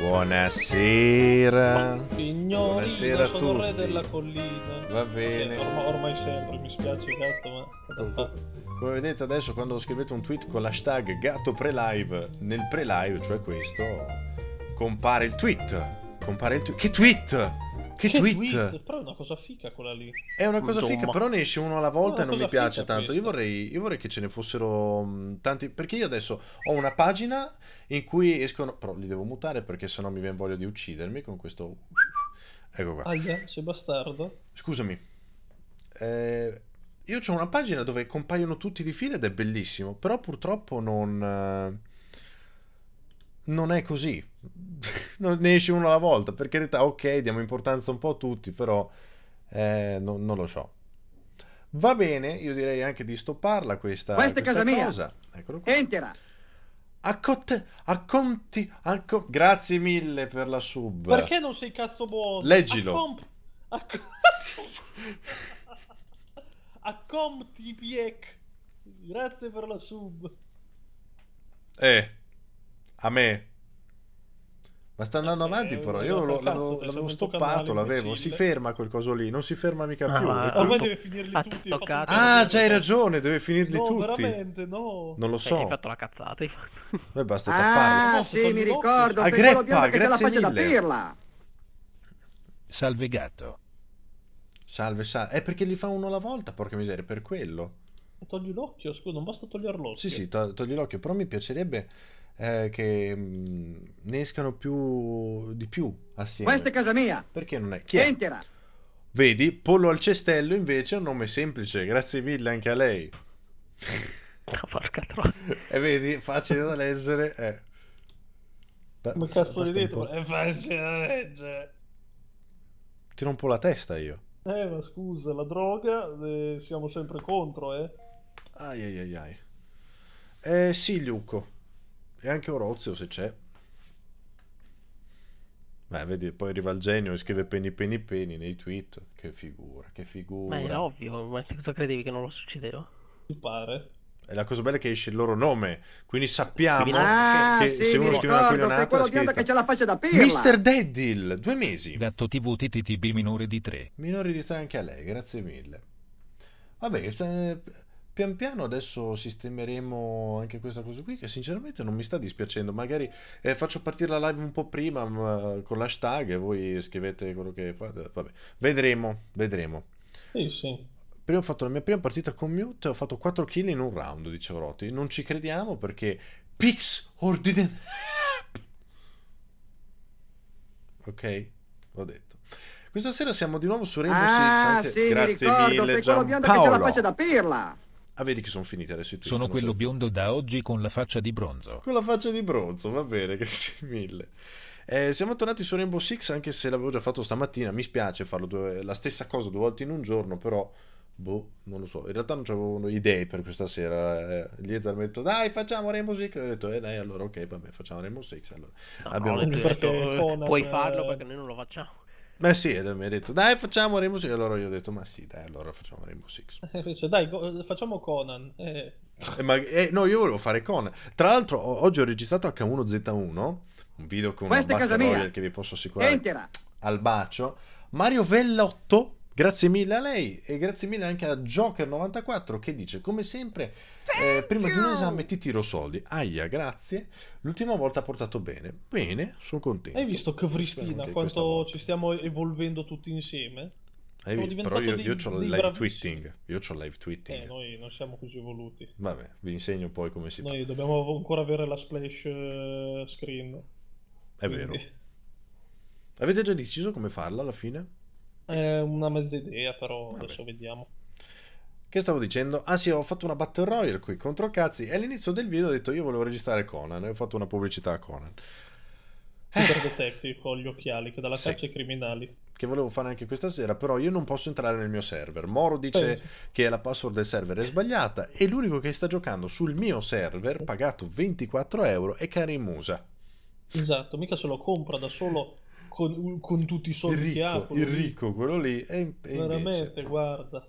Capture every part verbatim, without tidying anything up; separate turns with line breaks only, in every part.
Buonasera.
Signori,
Buonasera a
sono
tutti.
re della collina.
Va bene.
Cioè, ormai, ormai sempre, mi spiace gatto, ma...
Com- Come vedete adesso, quando scrivete un tweet con l'hashtag gatto pre-live, nel pre-live, cioè questo, compare il tweet. Compare il tweet. Che tweet? Che,
Che
tweet?
tweet? Però è una cosa fica quella lì.
È una cosa
Insomma.
fica, però ne esce uno alla volta
È
e
una
non mi
cosa
piace
fica
tanto. Io
questa.
vorrei, io vorrei che ce ne fossero mh, tanti. Perché io adesso ho una pagina in cui escono. Però li devo mutare perché sennò mi viene voglia di uccidermi con questo. Ecco qua.
Aia, sei bastardo.
Scusami. Eh, io ho una pagina dove compaiono tutti di fila ed è bellissimo. Però purtroppo non. eh, Non è così. Non ne esce uno alla volta. Per carità, ok, diamo importanza un po' a tutti, però. eh, non, non lo so. Va bene, io direi anche di stopparla questa,
Questa è
questa
casa mia.
cosa. Eccolo qua.
Entra.
Accotte, acconti, acco- Grazie mille per la sub.
Perché non sei cazzo buono?
Leggilo.
Accomp... Acc... Accomtipiec. Grazie per la sub.
Eh, a me. Ma sta andando
Eh,
avanti
eh,
però.
eh,
Io
grazie
lo-
al cazzo,
l'avevo,
te,
l'avevo
sei venuto
stoppato,
canale,
l'avevo. Si
imbecille.
ferma quel coso lì, non si ferma mica
Ah,
più.
ma-
E tu-
Ormai
to-
deve finirli
ha
tutti.
toccato.
hai fatto
Ah,
tutto.
c'hai ragione, deve finirli
No,
tutti.
veramente, no.
Non lo
Eh, hai
so.
fatto la cazzata. Hai fatto...
Beh, basta tapparlo.
Ah,
No,
sì,
togli
mi
l'occhio.
ricordo.
Ah,
sei quello
Greppa,
biondo che c'ha la
grazie
faccia da
mille.
pirla.
Salve gatto.
Salve, salve. È perché li fa uno alla volta, porca miseria, per quello.
Togli l'occhio, scusa, non basta togliere l'occhio.
Sì, sì, to- togli l'occhio, però mi piacerebbe eh, che mh, ne escano più di più assieme.
Questa è casa mia.
Perché non è? Chi è?
Entra.
Vedi, Pollo al cestello invece è un nome semplice, grazie mille anche a lei.
Ah, porca troia.
E vedi, facile da leggere. Eh. Beh,
Come cazzo
basta
di
un
detto?
po'.
È facile da leggere.
Ti rompo la testa io.
Eh, ma scusa, la droga, eh, siamo sempre contro, eh.
Ai ai ai ai. Eh sì, Luco. E anche Orozio se c'è. Beh, vedi, poi arriva il genio e scrive penny penny penny nei tweet. Che figura, che figura.
Ma era ovvio, ma cosa credevi che non lo succedeva?
Ti pare?
E la cosa bella è che esce il loro nome. Quindi sappiamo
Ah,
che
sì,
se
mi
uno scrive una
ricordo. Sei
coglionata
quello
è
biondo che
scritto
c'ha la faccia da pirla.
mister Deadil, due mesi.
Gatto T V T T T B minore di tre.
Minori di tre anche a lei, grazie mille. Vabbè, se- pian piano adesso sistemeremo anche questa cosa qui, che sinceramente non mi sta dispiacendo. Magari eh, faccio partire la live un po' prima ma, con l'hashtag e voi scrivete quello che fate. Vabbè, vedremo, vedremo.
Sì, sì.
Prima ho fatto la mia prima partita con Mute e ho fatto quattro kill in un round, dice Roti. Non ci crediamo perché Pix or didn't... Ok, ho detto. Questa sera siamo di nuovo su Rainbow Six.
Ah,
Anche...
sì, mi
Grazie
ricordo.
mille,
Sei quello biondo che c'ha la faccia
Giampaolo.
da pirla.
Ah, vedi che sono finite adesso i tweet.
Sono
non
quello
so-
biondo da oggi con la faccia di bronzo.
Con la faccia di bronzo, va bene, grazie mille. Eh, siamo tornati su Rainbow Six anche se l'avevo già fatto stamattina. Mi spiace farlo due- la stessa cosa due volte in un giorno, però boh, non lo so. In realtà non avevo idee per questa sera. Eh, Liezar mi ha detto dai, facciamo Rainbow Six. E ho detto eh dai, allora ok, vabbè, facciamo Rainbow Six. Allora.
No,
Abbiamo-
no, ho detto,
Perché
ho detto,
Conan,
puoi
eh,
farlo perché noi non lo facciamo.
Beh sì, e mi ha detto dai, facciamo Rainbow Six. E allora io ho detto ma sì, dai, allora facciamo Rainbow Six.
Invece, dai, go- facciamo Conan. Eh.
Eh, ma, eh, no, io volevo fare con. Tra l'altro, o- oggi ho registrato acca uno zeta uno, un video con una
Questa è casa
Battle
mia.
Royale che vi posso assicurare
Entra.
al bacio. Mario Vellotto, grazie mille a lei e grazie mille anche a Joker novantaquattro che dice come sempre eh, prima di un esame ti tiro soldi. Aia, grazie. L'ultima volta ha portato bene. Bene, sono contento.
Hai visto che
Spero
Vristina,
anche questa
quanto
volta.
ci stiamo evolvendo tutti insieme?
Hai
Siamo
visto? Però io,
diventati
io
dei-
ho il
dei
live
bravissimi.
tweeting. Io ho il live tweeting.
Eh, noi non siamo così evoluti.
Vabbè, vi insegno poi come si fa.
Noi dobbiamo ancora avere la splash eh, screen.
È
Quindi,
vero. Avete già deciso come farla alla fine?
È una mezza idea, però
Vabbè.
adesso vediamo.
Che stavo dicendo? Ah sì, ho fatto una Battle Royale qui contro cazzi e all'inizio del video ho detto io volevo registrare Conan e ho fatto una pubblicità a Conan.
Super Detective con gli occhiali che dalla
Sì.
caccia ai criminali.
Che volevo fare anche questa sera, però io non posso entrare nel mio server. Moro dice
Penso.
che la password del server è sbagliata e l'unico che sta giocando sul mio server, pagato ventiquattro euro, è Karim Musa.
Esatto, mica se lo compra da solo con, con tutti i
Il
soldi che ha.
ricco,
quello
il
lì.
ricco, quello lì. E, e
Veramente,
invece...
guarda.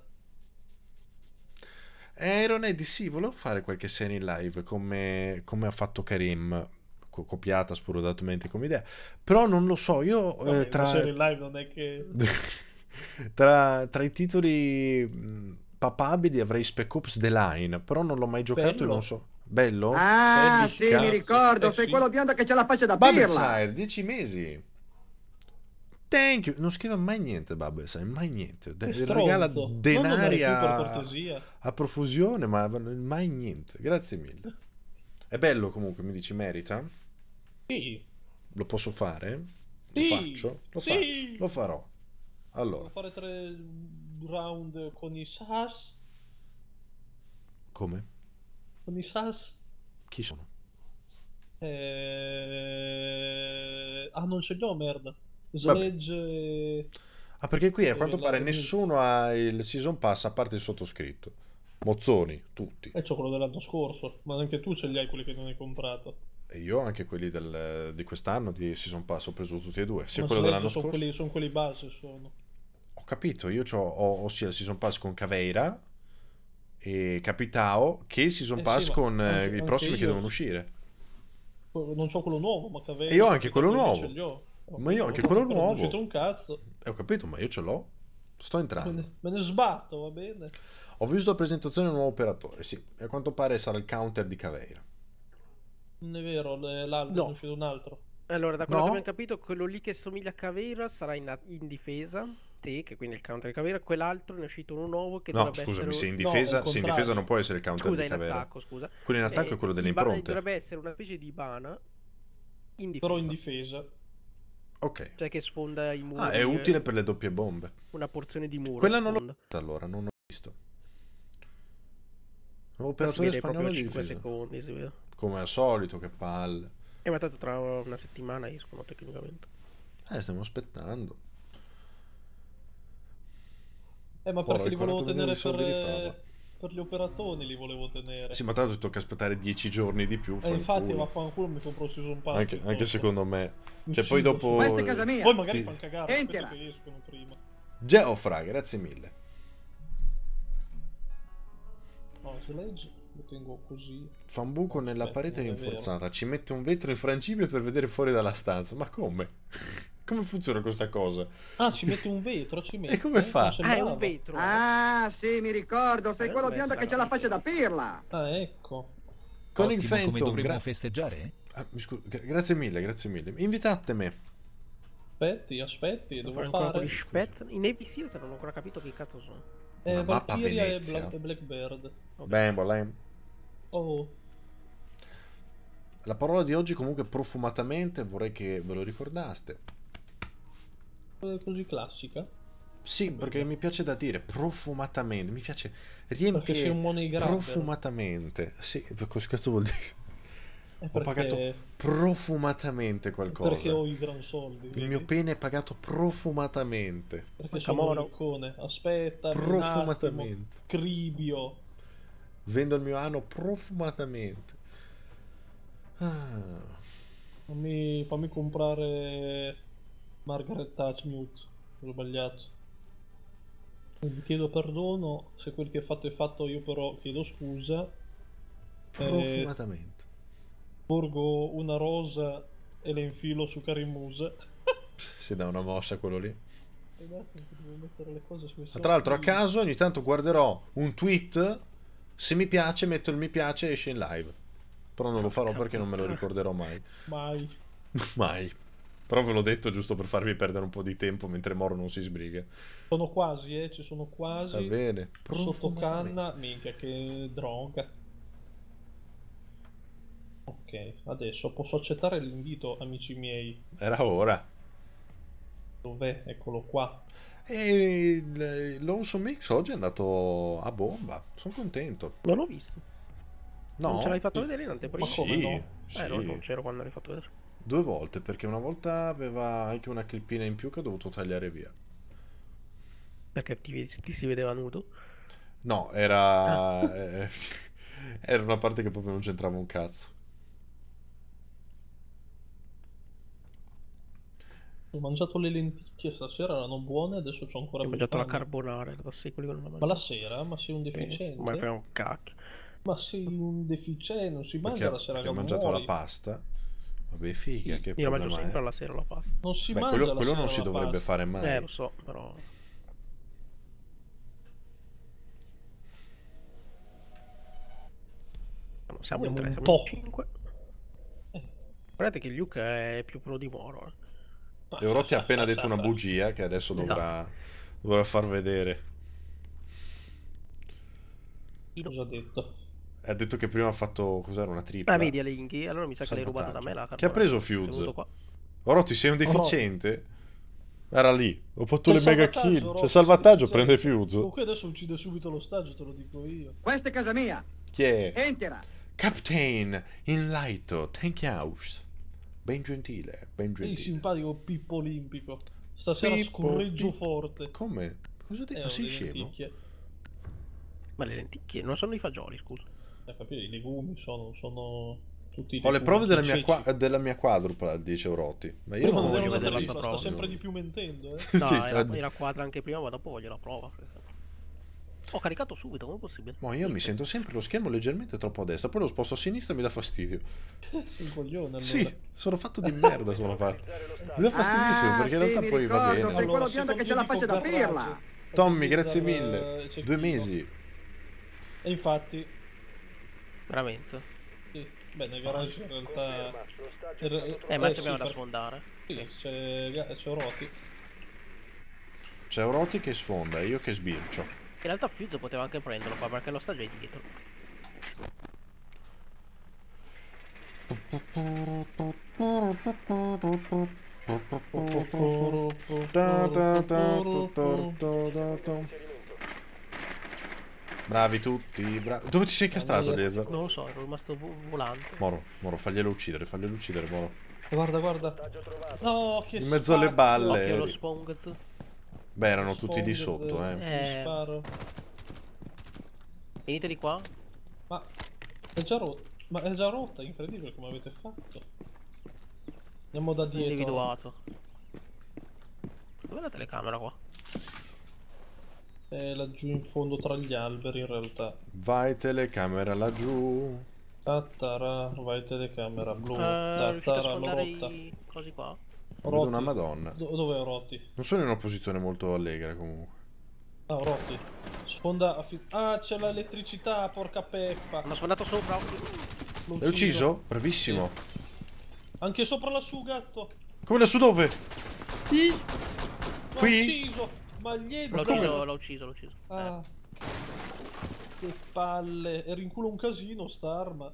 Eh, Iron Eddie, sì, volevo fare qualche serie in live come, come ha fatto Karim. co- copiata spudoratamente come idea. Però non lo so, io
Vabbè,
eh, tra,
la serie live non è che...
tra, tra i titoli mh, papabili avrei Spec Ops The Line, però non l'ho mai giocato e
Bello.
non so. Bello?
Ah,
Belli
sì,
cazzo.
mi ricordo,
Eh,
sei
sì.
quello biondo che c'ha la faccia da pirla.
Bubblesire, dieci mesi. Thank you. Non scrive mai niente Bubblesire, mai niente. De-
Che
regala
stronzo. Non
denari
donare più, per
a,
cortesia.
a profusione, ma mai niente. Grazie mille. È bello comunque, mi dici, merita?
Sì.
Lo posso fare? Lo
Sì.
faccio? Lo
Sì.
faccio, lo farò.
Devo
Allora,
fare tre round con i Sas.
come?
Con i Sas.
Chi sono?
Eh... Ah, non ce li ho, merda. Sledge e...
Ah, perché qui a
Eh,
quanto
la-
pare
la-
nessuno ha il season pass a parte il sottoscritto. Mozzoni, tutti.
E c'ho quello dell'anno scorso. Ma anche tu ce li hai quelli che non hai comprato.
E io anche quelli del- di quest'anno di season pass ho preso tutti e due. Sia
Ma
quello
Sledge
dell'anno
sono
scorso.
quelli, sono quelli base, sono.
Ho capito, io c'ho, ho, ho sia il season pass con Caveira e Capitao che il season
Eh sì,
pass
ma
con eh,
anche-
i
anche
prossimi che
io.
devono uscire.
Non c'ho quello nuovo, ma che avevo.
E io ho anche quello nuovo.
Ce li ho.
Ma io ho anche
Non
quello
ho ancora
nuovo.
uscito un cazzo.
Eh, ho capito, ma io ce l'ho. Sto
Me
entrando.
ne, me ne sbatto, va bene.
Ho visto la presentazione del nuovo operatore, sì. E a quanto pare sarà il counter di Caveira.
Non è vero, le- l'altro
No.
è uscito un altro.
Allora, da quello
No?
che abbiamo capito, quello lì che somiglia a Caveira sarà in, in difesa. Sì, che quindi è il counter di Caveira. Quell'altro ne è uscito uno nuovo che
No,
dovrebbe
scusami,
essere...
se in
no,
difesa,
al
se in
contrario.
difesa non può essere il counter
Scusa,
di
in
Caveira.
attacco, scusa.
Quello in attacco
Eh,
è quello delle
Iba-
impronte.
Dovrebbe essere una specie di Ivana in difesa.
Però in difesa.
Ok.
Cioè che sfonda i muri.
Ah, è utile per le doppie bombe.
Una porzione di muro.
Quella non l'ho
sfonda.
vista allora, non ho visto. Nuovo
Ma si
operatore
vede
spagnolo
proprio
di
cinque
difesa.
secondi, si vede.
Come al solito, che palle.
E ma tanto tra una settimana escono tecnicamente.
Eh, stiamo aspettando.
Eh, ma
Ora,
perché li
i
volevo
quaranta
tenere
milioni di
per,
soldi di
eh,
fava.
per gli operatoni, li volevo tenere.
Sì, ma tanto ti tocca aspettare dieci giorni di più.
E
fanculo.
infatti vaffanculo mi compro il season pass.
anche,
piuttosto.
anche secondo me.
Mi
Cioè, poi
uccido,
dopo.
Questa è casa mia.
Poi magari
ti-
fanno cagare, aspetto
Entera.
che escono prima.
Geofra, grazie mille.
No, Sledge lo tengo così.
Fa un buco nella
Aspetta,
parete
non è vero.
rinforzata. Ci mette un vetro infrangibile per vedere fuori dalla stanza. Ma come? Come funziona questa cosa?
Ah, ci mette un vetro, ci mette.
come fa?
Non
Ah, è
sembrava.
un vetro. eh.
Ah, sì, mi ricordo, sei
Eh,
quello
deve
biondo che
essere
c'ha la faccia da
amico.
pirla.
Ah, ecco.
Colin
Ottimo, come
Fenton,
dovremmo
gra-
festeggiare?
ah, mi scu- gra- grazie mille, grazie mille. Invitatemi.
Aspetti, aspetti,
Devo
devo
fare ancora con
fare.
gli Spez. I Navy Seals non ho ancora capito che cazzo sono.
Eh,
Una mappa
Valkyria e,
Venezia.
Bla- e Blackbird.
Ok.
Bam, bolem.
Oh,
La parola di oggi comunque profumatamente vorrei che ve lo ricordaste.
è così classica.
Sì, perché mi piace da dire profumatamente, mi piace
Perché sei
riempire
un money grabber.
profumatamente. Sì, cosa cazzo vuol dire?
È
Ho
perché,
pagato profumatamente qualcosa.
perché ho i gran soldi.
Il
vedi?
mio pene è pagato profumatamente.
Perché sono un
Camoro.
riccone. Aspetta, un attimo.
Profumatamente.
Cribio.
Vendo il mio ano profumatamente. Ah.
Fammi, fammi comprare Margaret Thatchmute. Ho sbagliato. Quindi chiedo perdono se quel che ho fatto è fatto, io però chiedo scusa. Eh,
Profumatamente.
porgo una rosa e le infilo su Carimusa.
Si dà una mossa quello lì.
Ragazzi, devo mettere le cose sui
Ma tra l'altro a
soldi.
caso ogni tanto guarderò un tweet. Se mi piace metto il mi piace e esce in live. Però non lo farò perché non me lo ricorderò mai.
Mai.
Mai. Però ve l'ho detto giusto per farvi perdere un po' di tempo mentre Moro non si sbriga.
Sono quasi, eh, ci sono quasi.
Va bene.
Sotto
Profumatamente.
canna, minchia che droga. Ok, adesso posso accettare l'invito, amici miei.
Era ora.
Dov'è? Eccolo qua.
E il- l'Awesome Mix oggi è andato a bomba. Sono contento.
Non l'ho visto.
No,
Non ce l'hai fatto vedere in anteprima?
Ma come
sì,
no?
sì.
Eh, no, non c'ero quando l'hai fatto vedere.
Due volte, perché una volta aveva anche una clippina in più che ho dovuto tagliare via.
Perché ti, ti si vedeva nudo.
No, era... eh, era una parte che proprio non c'entrava un cazzo.
Ho mangiato le lenticchie stasera, erano buone, adesso c'ho ancora
Ho
più
mangiato la
fame.
carbonara, da secoli che non la
Ma
mangio.
la sera? Ma sei un deficiente?
Ma frega un cacchio.
Ma sei un deficiente, non si mangia
Perché,
la sera
perché
che
ho mangiato
muori.
la pasta. Vabbè, figa, che
Io la mangio
problema
sempre
è?
alla sera la pasta.
Non si
Beh,
mangia
quello,
la
quello
sera
non si
la
dovrebbe
pasta.
fare mai.
Eh, lo so, però... Siamo in
Andiamo
tre,
un
siamo
po'.
in cinque.
Eh.
Guardate che Luke è più pro di Moro. eh.
Euroti ha appena detto una bugia che adesso dovrà, dovrà far vedere.
Cosa ha detto?
Ha detto che prima ha fatto, cos'era, una tripla?
Ah, vedi Alinghi? Allora mi sa che l'hai rubato da me la
Salvataggio.
carta.
Chi ha preso
Sei
Fuse?
venuto qua.
Oroti, sei un deficiente? Era lì. Ho fatto
C'è
le mega
salvataggio,
kill.
Rocco,
C'è salvataggio,
sei
prende
deficiente.
Fuse.
Comunque adesso uccide subito l'ostaggio, te lo dico io.
Questa è casa mia.
Chi è?
Entera.
Captain in lighto, thank house. Ben gentile, ben
Ehi,
gentile.
simpatico Pippo Olimpico. Stasera
Pippo,
scorreggio
Pippo.
forte.
Come? Cosa dici?
Eh,
Ma
ho
sei
le
scemo?
lenticchie.
Ma le lenticchie non sono i fagioli, scusa.
Eh, capire, i legumi sono, sono tutti i
Ho le
legumi,
prove della
i
mia,
ceci.
qua- della mia quadrupla, dice Euroti. Ma io
Prima
non
non
voglio
era una
vedere la
vedere
tripla,
sua
sta
prova.
sempre di più mentendo, eh.
No,
Sì,
era,
sta-
era quadra anche prima, ma dopo voglio la prova. Ho caricato subito, come è possibile?
Ma io mi sento sempre lo schermo leggermente troppo a destra, poi lo sposto a sinistra e mi dà fastidio.
Sei un coglione, allora.
Sì, sono fatto di merda, sono fatto. Mi dà fastidissimo
Ah,
perché in
sì,
realtà
mi
poi va
ricordo,
bene.
sei quello biondo
secondo
che c'è la
io
faccia
dico
da pirla.
garage.
Tommy,
Bizzar,
grazie
eh,
mille.
cecchino.
Due mesi.
E infatti,
Veramente?
sì, beh, nel garage in realtà... Eh,
Eh, ma
eh,
abbiamo
sì,
da
per-
sfondare.
Sì, c'è, c'è Roti.
C'è Euroti che sfonda e io che sbircio.
In realtà Fuse poteva anche prenderlo qua perché lo stadio è dietro.
Da, da, da, da, da, da, da, da. Bravi tutti, bravi. Dove ti sei incastrato, Lieza?
Non lo so, ero rimasto vo- volante.
Moro, Moro, faglielo uccidere, faglielo uccidere, Moro.
Guarda, guarda. No, che
In mezzo alle
spacco.
balle.
Occhio allo
eri.
Spongez.
Beh, erano tutti di
Spongez,
sotto, eh.
mi
Eh.
sparo.
Venite di qua.
Ma è già rotta. Ma è già rotta, incredibile come avete fatto. Andiamo da dietro.
Individuato. Dov'è la telecamera qua?
È laggiù in fondo tra gli alberi in realtà.
Vai telecamera laggiù.
Tattara, vai telecamera blu.
Eh, riuscite a
Tattara, l'ho
sfondare
rotta.
i cosi qua?
Vedo una madonna.
Do- dove ho Rotti?
Non sono in una posizione molto allegra comunque.
Ah, Rotti. Sfonda a fi- Ah, c'è l'elettricità, porca peppa.
Hanno sfondato sopra.
L'ho
L'hai ucciso? Bravissimo.
Anche sopra lassù, gatto.
Come lassù dove?
L'ho
Qui?
ucciso. Ma gli
L'ho ucciso, l'ho ucciso, l'ho ucciso. Eh.
Ah. Che palle. Ero in culo un casino, sta arma.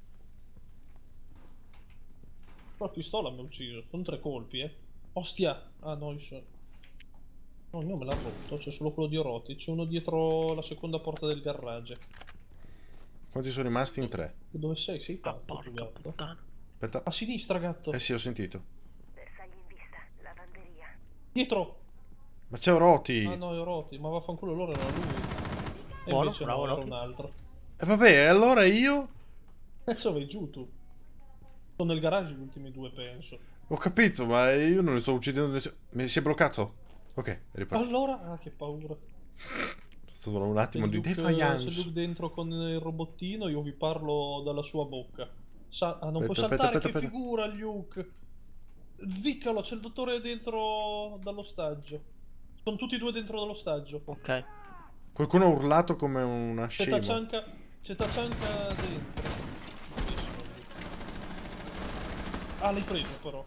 La pistola mi ha ucciso. Con tre colpi, eh. Ostia. Ah, no, io so. No, io me l'ha rotto. C'è solo quello di Oroti. C'è uno dietro la seconda porta del garage.
Quanti sono rimasti? In tre.
Dove sei? Sei
Ah,
pazzo, tu,
porca
gatto.
puttana.
Aspetta.
A sinistra, gatto.
Eh sì, ho sentito.
Bersagli in vista, lavanderia.
Dietro.
Ma c'è Oroti.
Ah no, è Oroti. Ma vaffanculo, allora era lui. E
Buono,
invece
bravo,
no, era
Oroti.
un altro.
E vabbè, e allora io?
Adesso vai giù tu. Sono nel garage gli ultimi due, penso.
Ho capito, ma io non ne sto uccidendo nessuno. Mi si è bloccato. Ok, è ripartito.
Allora, ah, che paura.
È stato un attimo
C'è
di
Luke, c'è
defiance.
Luke dentro con il robottino, io vi parlo dalla sua bocca. Sa- ah, non
Aspetta,
puoi
aspetta,
saltare,
aspetta,
che
aspetta.
figura, Luke. Ziccalo, c'è il dottore dentro dall'ostaggio. Sono tutti e due dentro dall'ostaggio.
Ok.
Qualcuno ha urlato come una
C'è
scema.
Tachanka, c'è Tachanka dentro. Ah, l'hai preso però.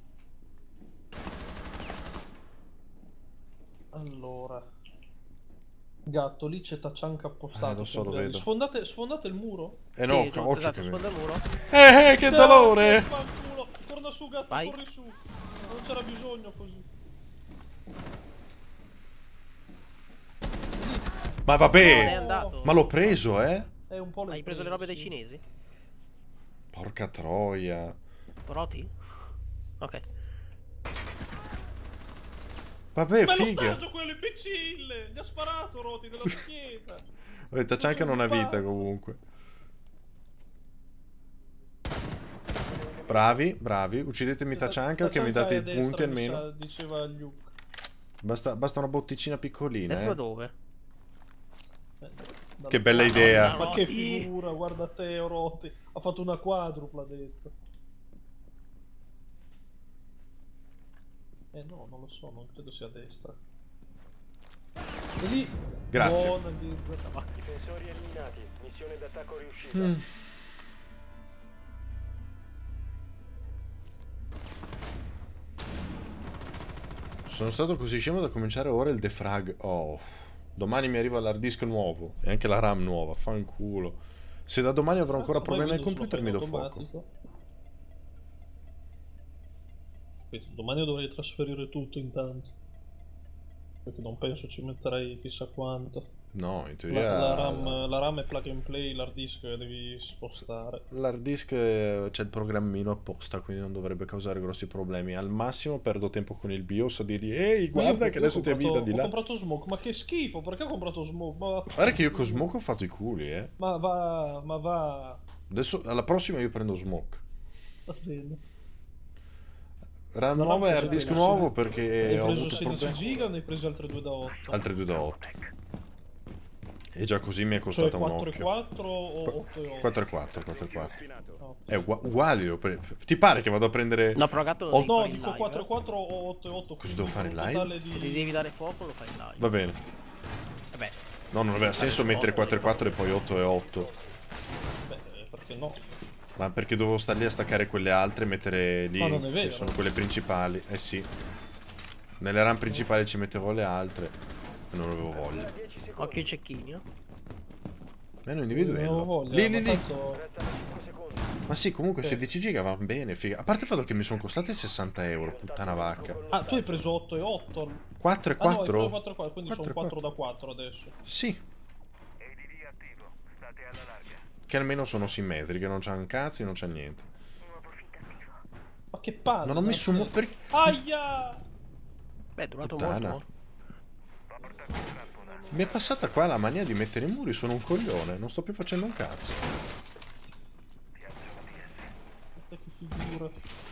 Allora. Gatto, lì c'è Tachanka appostato.
Eh, lo so, lo
sempre lì.
vedo.
Sfondate, sfondate il muro.
Eh no,
Sì, giusto,
occhio
esatto,
che
sfonda il muro.
Eh, eh, che
No,
dolore!
vaffanculo. Torna su, gatto,
Vai.
corri su. Non c'era bisogno così.
Ma
No, è
vabbè!
andato.
Ma l'ho preso, eh?
È un po'
Hai preso le robe dai
sì.
cinesi?
Porca troia.
Roti? Ok.
Vabbè,
Ma è lo
figa.
stagio quello imbecille! Gli ha sparato Roti della schiena!
Vabbè, Tachanka non ha vita
pazzo.
comunque. Bravi, bravi. Uccidetemi Tachanka che mi date i punti almeno.
Diceva Luke.
Basta, basta una botticina piccolina,
Destra
eh.
dove?
Che bella idea.
Ma che
Roti.
figura, guarda te Roti. Ha fatto una quadrupla, ha detto. Eh no, non lo so, non credo sia a destra. E lì.
Grazie.
Buona Liz.
Difensori eliminati. Missione d'attacco riuscita.
Mm. Sono stato così scemo da cominciare ora il defrag. Oh, domani mi arriva l'hard disk nuovo e anche la RAM nuova. Fanculo. Se da domani avrò ancora problemi al computer mi do fuoco.
Quindi domani dovrei trasferire tutto intanto. Perché non penso ci metterei chissà quanto.
No, in teoria...
La, la, RAM, la RAM è plug and play, l'hard disk devi spostare.
L'hard disk c'è il programmino apposta, quindi non dovrebbe causare grossi problemi. Al massimo perdo tempo con il BIOS a dirgli ehi, guarda che adesso ti avvita di là.
Ho comprato Smoke, ma che schifo, perché ho comprato Smoke? Ma...
Guarda che io con Smoke ho fatto i culi, eh.
Ma va, ma va...
Adesso, alla prossima io prendo Smoke.
Va bene.
RAM
No,
nuova e
no,
hard disk
hai
nuovo
preso-
perché
Hai
ho
preso
avuto
sedici
problemi.
giga o ne hai presi altre due da otto?
Altre due da otto. E già così mi è
Cioè
costata un
quattro e
occhio.
quattro o otto e otto?
quattro e quattro, quattro e quattro.
No.
È ugua- uguali, lo pre- ti pare che vado a prendere...
No, però gatto lo
Oh,
devi
No,
fare in
dico
live,
quattro e
eh.
quattro o otto e otto.
Cosa devo fare in
un
live?
totale
Se gli
di...
devi dare fuoco lo fai in live.
Va bene.
Vabbè,
No, non aveva senso mettere quattro e quattro e poi otto e otto.
Beh, perché no?
Ma perché dovevo stare lì a staccare quelle altre e mettere lì,
Ma non è vero.
che sono quelle principali. Eh sì. Nelle RAM principali ci mettevo le altre e non avevo voglia.
occhio ai cecchini, eh.
Meno
Non avevo
individuello.
voglia,
Lì,
ma
lì, lì.
tanto-
Ma sì, comunque
Sì.
sedici giga va bene, figa. A parte il fatto che mi sono costate sessanta euro, puttana vacca.
Ah, tu hai preso otto e otto?
quattro e
Ah no, hai
quattro?
preso quattro e quattro, quindi
quattro e
sono quattro
quattro.
da quattro adesso.
Sì,
A D D attivo. State alla larga.
che almeno sono simmetriche, non c'hanno cazzi, non c'è niente.
Nuovo fit attivo.
Ma che palle!
Non ho messo un... perché...
Aia!
Beh, è durato
Puttana.
molto.
Va portato in trappola.
Mi è passata qua la mania di mettere i muri, sono un coglione, non sto più facendo un cazzo.
Guarda che figura.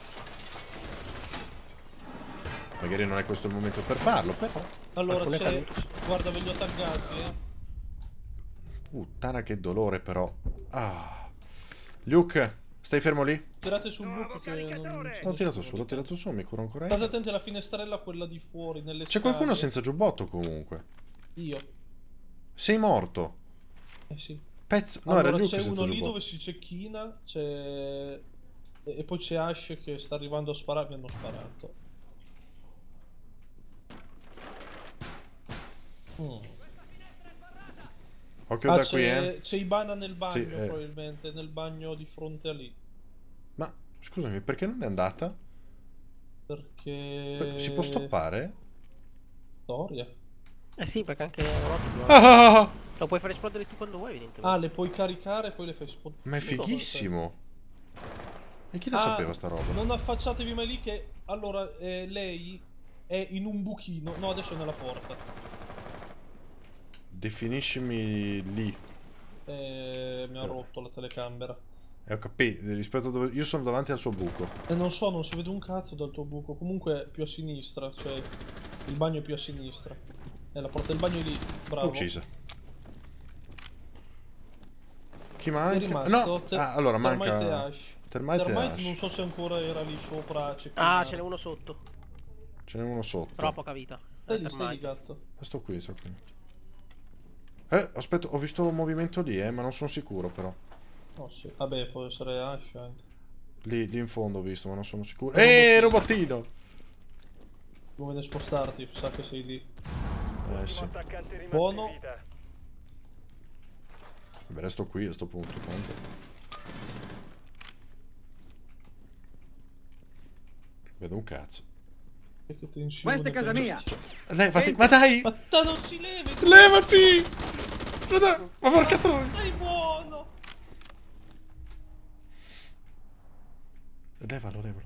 Magari non è questo il momento per farlo, però...
Allora
Qualcuno è
c'è...
caduto.
Guarda, ve li ho taggati, eh.
Puttana che dolore però. Ah. Luke, stai fermo lì?
Tirate sul buco che non...
L'ho tirato su, l'ho tirato su, mi curo ancora.
State attenti alla finestrella, quella di fuori, nelle
C'è qualcuno
scale.
senza giubbotto comunque.
Io.
Sei morto.
Eh sì.
Pezzo. No,
Allora
era Luke
c'è
senza
uno lì dove
giubbotto.
si cecchina, c'è... E e poi c'è Ash che sta arrivando a sparare, mi hanno sparato. Mm.
Occhio
Ah,
da qui,
c'è,
eh.
c'è Ibana nel bagno,
Sì, eh.
probabilmente, nel bagno di fronte a lì.
Ma scusami, perché non è andata?
Perché...
Si può stoppare?
Storia.
Eh sì, perché anche Rocky
Ah, ah, ah.
lo puoi far esplodere tu quando vuoi, evidentemente.
Ah, le puoi caricare e poi le fai esplodere.
Ma è fighissimo. E chi la
Ah,
sapeva sta roba?
Non affacciatevi mai lì che... Allora, eh, lei è in un buchino. No, adesso è nella porta.
Definiscimi lì.
Eh, mi ha rotto la telecamera.
E ho capito, rispetto a dove... Io sono davanti al suo buco.
E non so, non si vede un cazzo dal tuo buco. Comunque più a sinistra, cioè il bagno è più a sinistra. E la porta del bagno è lì, bravo.
Uccisa. Chi
È
manca?
rimasto
No!
Te-
Ah, allora
Termite e
manca...
Ash.
Termite e
Termite
Ash.
non so se ancora era lì sopra. c'è
Ah,
chi-
ce n'è uno sotto.
Ce n'è uno sotto.
Però ha poca vita.
Stai
Eh,
lì, stai lì,
Termite.
gatto.
Sto qui, sto qui. Eh, aspetta, ho visto un movimento lì, eh, ma non sono sicuro però.
Oh sì. Vabbè, può essere Ash anche.
Lì, lì in fondo ho visto, ma non sono sicuro.
Robottino.
Eeeh, robottino!
Come ne spostarti, sa che sei lì.
Eh sì.
Attaccante rimasto
Buono.
in vita.
Vabbè, resto qui a sto punto, tanto. Vedo un cazzo.
Che tensione.
Questa è casa mia.
Levati, ma dai!
Ma ta- non si levi!
Levati! Ma dai, ma porca troia!
Sei buono!
Levalo, levalo.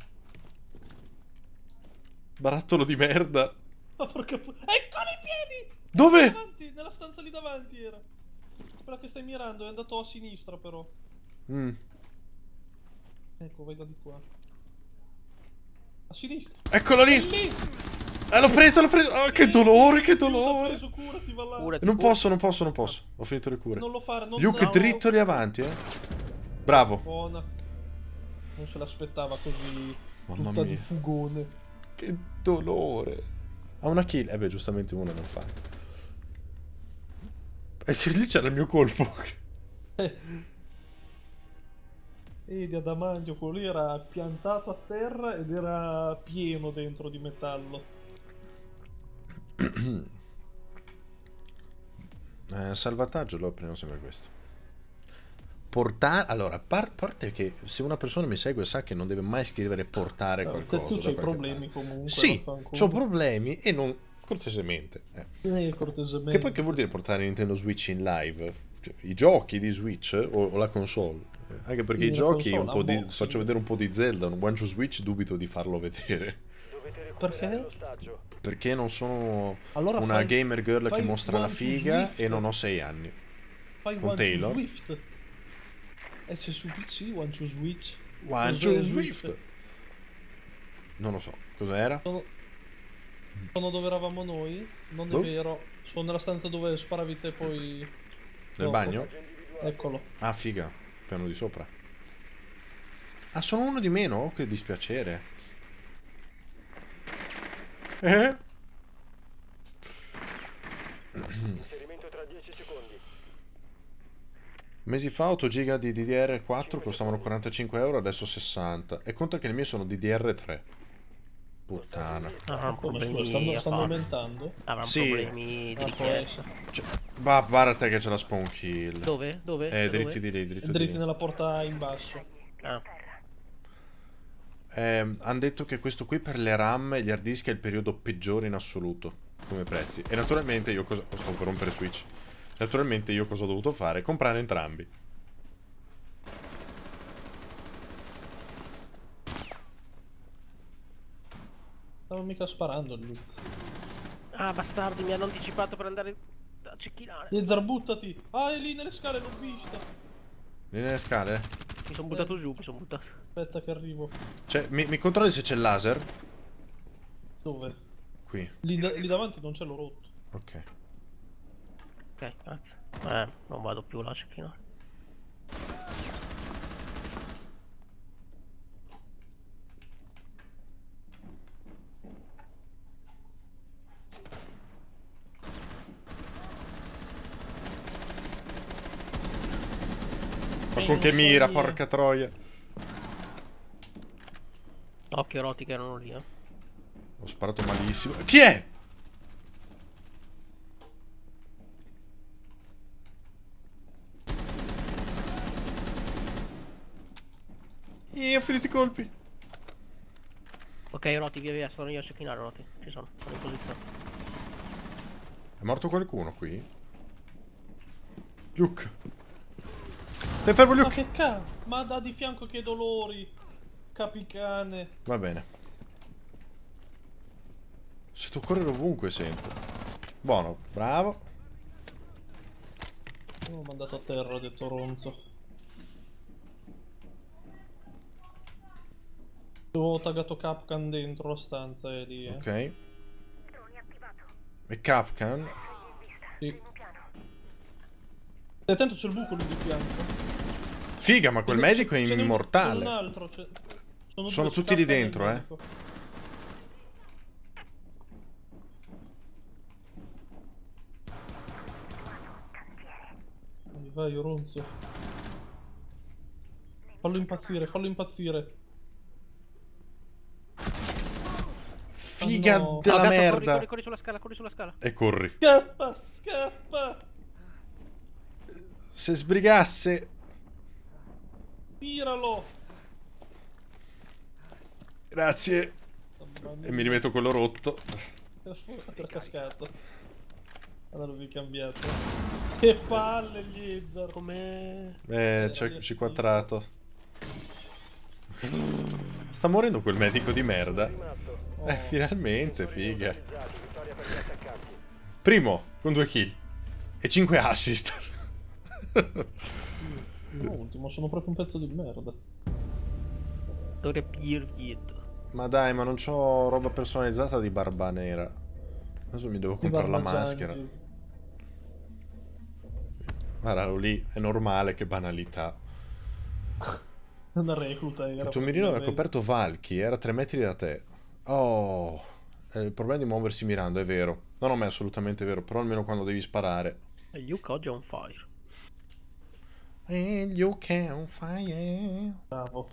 Barattolo di merda.
Ma porca pu- Eccolo i piedi!
Dove?
Davanti, nella stanza lì davanti era. Quella che stai mirando, è andato a sinistra però.
Mm.
Ecco, vai da di qua. A sinistra.
Eccolo
È
lì!
lì!
Eh, l'ho preso, l'ho preso! Oh, che dolore, che
L'ho
dolore!
preso, curati, va là.
Curati,
Non
curati.
posso, non posso, non posso. Ho finito le cure.
Non lo fare, non
Luke
no.
dritto lì avanti, eh. Bravo.
Buona. Non se l'aspettava così.
Mamma
Tutta
mia.
di fugone.
Che dolore. Ha una kill. Eh beh, giustamente uno non fa. E lì c'era il mio colpo.
E di Adamandio quello lì era piantato a terra ed era pieno dentro di metallo.
Eh, salvataggio l'ho preso sempre questo. Portare. Allora, a par- parte che se una persona mi segue sa che non deve mai scrivere portare
Eh,
qualcosa.
tu
da
c'hai
qualche
problemi
parte.
comunque.
Sì,
vaffanculo.
ho problemi e non cortesemente. Eh.
Eh, cortesemente.
Che poi che vuol dire portare Nintendo Switch in live? Cioè, i giochi di Switch o, o la console? Eh, Anche perché
Sì,
i
la
giochi
console,
un po' di,
unboxing.
faccio vedere un po' di Zelda, un One to Switch dubito di farlo vedere.
Dovete recuperare
Perché?
l'ostaggio.
Perché non sono
Allora
una
fai-
gamer girl
fai
che mostra la
One to
figa
Swift.
e non ho sei anni.
Fai
con
One
Taylor.
to Swift. E c'è su P C One to Switch.
One
Cos'è
to
Swift?
Swift. Non lo so, cos'era?
Sono... sono dove eravamo noi? Non è
Boh.
vero. Sono nella stanza dove sparavi te poi...
Nel
dopo.
bagno?
Eccolo.
Ah, figa, piano di sopra. Ah, sono uno di meno? Oh, che dispiacere. Eh?
Inserimento tra dieci secondi.
Mesi fa otto giga di D D R quattro costavano quarantacinque euro, adesso sessanta. E conta che le mie sono D D R tre. Puttana.
Avranno
Come scusa,
problemi
stanno,
a
stanno
farlo.
aumentando?
Avranno
Sì.
problemi di
Ah, può
richiesta.
essere.
Cioè, va, guarda te che c'è la spawn kill.
Dove? Dove?
Eh,
Dove?
dritti di lì, dritto di
Dritti
lì.
nella porta in basso.
Ah.
Eh, hanno detto che questo qui per le RAM e gli hard disk è il periodo peggiore in assoluto come prezzi. E naturalmente io cosa... oh, sto per rompere Twitch. Naturalmente io cosa ho dovuto fare? Comprare entrambi.
Stavo mica sparando lì.
Ah, bastardi, mi hanno anticipato per andare a cecchinare.
Yezar, buttati! Ah, è lì nelle scale, l'ho vista!
Lì nelle scale?
Mi sono buttato giù, mi sono buttato.
Aspetta che arrivo.
Cioè, mi, mi controlli se c'è il laser?
Dove?
Qui.
Lì, da- lì davanti non ce l'ho rotto.
Ok.
Ok, grazie. Eh, non vado più là a cecchinare.
Ma con che mira, porca troia.
Occhio, roti che erano lì, eh.
Ho sparato malissimo. Chi è? E ho finito i colpi.
Ok, roti, via via, sono io a cecchinare, roti. Ci sono, sono in posizione.
È morto qualcuno qui? Luke. Stai fermo,
Ma
Luke.
che cazzo? Ma da di fianco che dolori! Capicane!
Va bene. Sento correre ovunque, sento. Buono, bravo.
L'ho mandato a terra, ha detto Ronzo. Ho taggato Capcan dentro la stanza, è lì, eh.
Ok.
Droni attivato.
E Capcan?
Sì.
Primo piano.
Stai attento, c'è il buco lì di fianco.
Figa, ma quel
Ce n'è-
medico è
ce n'è un-
immortale.
C'è un altro, c'è- sono,
Sono
due,
tutti lì
Capcan e il
dentro, eh.
medico. Vai, vai, Ronzo. Fallo impazzire, fallo impazzire.
Figa
Oh no.
della
Oh, gatto, corri,
merda.
corri, corri sulla scala, corri sulla scala.
E corri.
Scappa, scappa!
Se sbrigasse.
Tiralo!
Grazie. E mi rimetto quello rotto.
Era cascato. Allora l'avevi cambiato. Che palle gli Yezar!
Come...
Eh, c'è ci quattrato. Sta morendo quel medico di merda.
Rimasto.
Eh, finalmente, figa.
Neutralizzati, vittoria per gli attaccanti.
Primo, con due kill. E cinque assist.
No, ultimo, sono proprio un pezzo di merda.
Dove Pirviet.
Ma dai, ma non c'ho roba personalizzata di Barba Nera. Adesso mi devo
Di
comprare la
Barbagianchi.
maschera. Guarda, lì è normale, che banalità.
Una recluta era.
Il tuo mirino aveva
praticamente.
coperto Valky, era tre metri da te. Oh, eh, il problema di muoversi mirando, è vero. No, no, ma è assolutamente vero, però almeno quando devi sparare.
E Luke oggi è on fire.
And you can fire.
Bravo.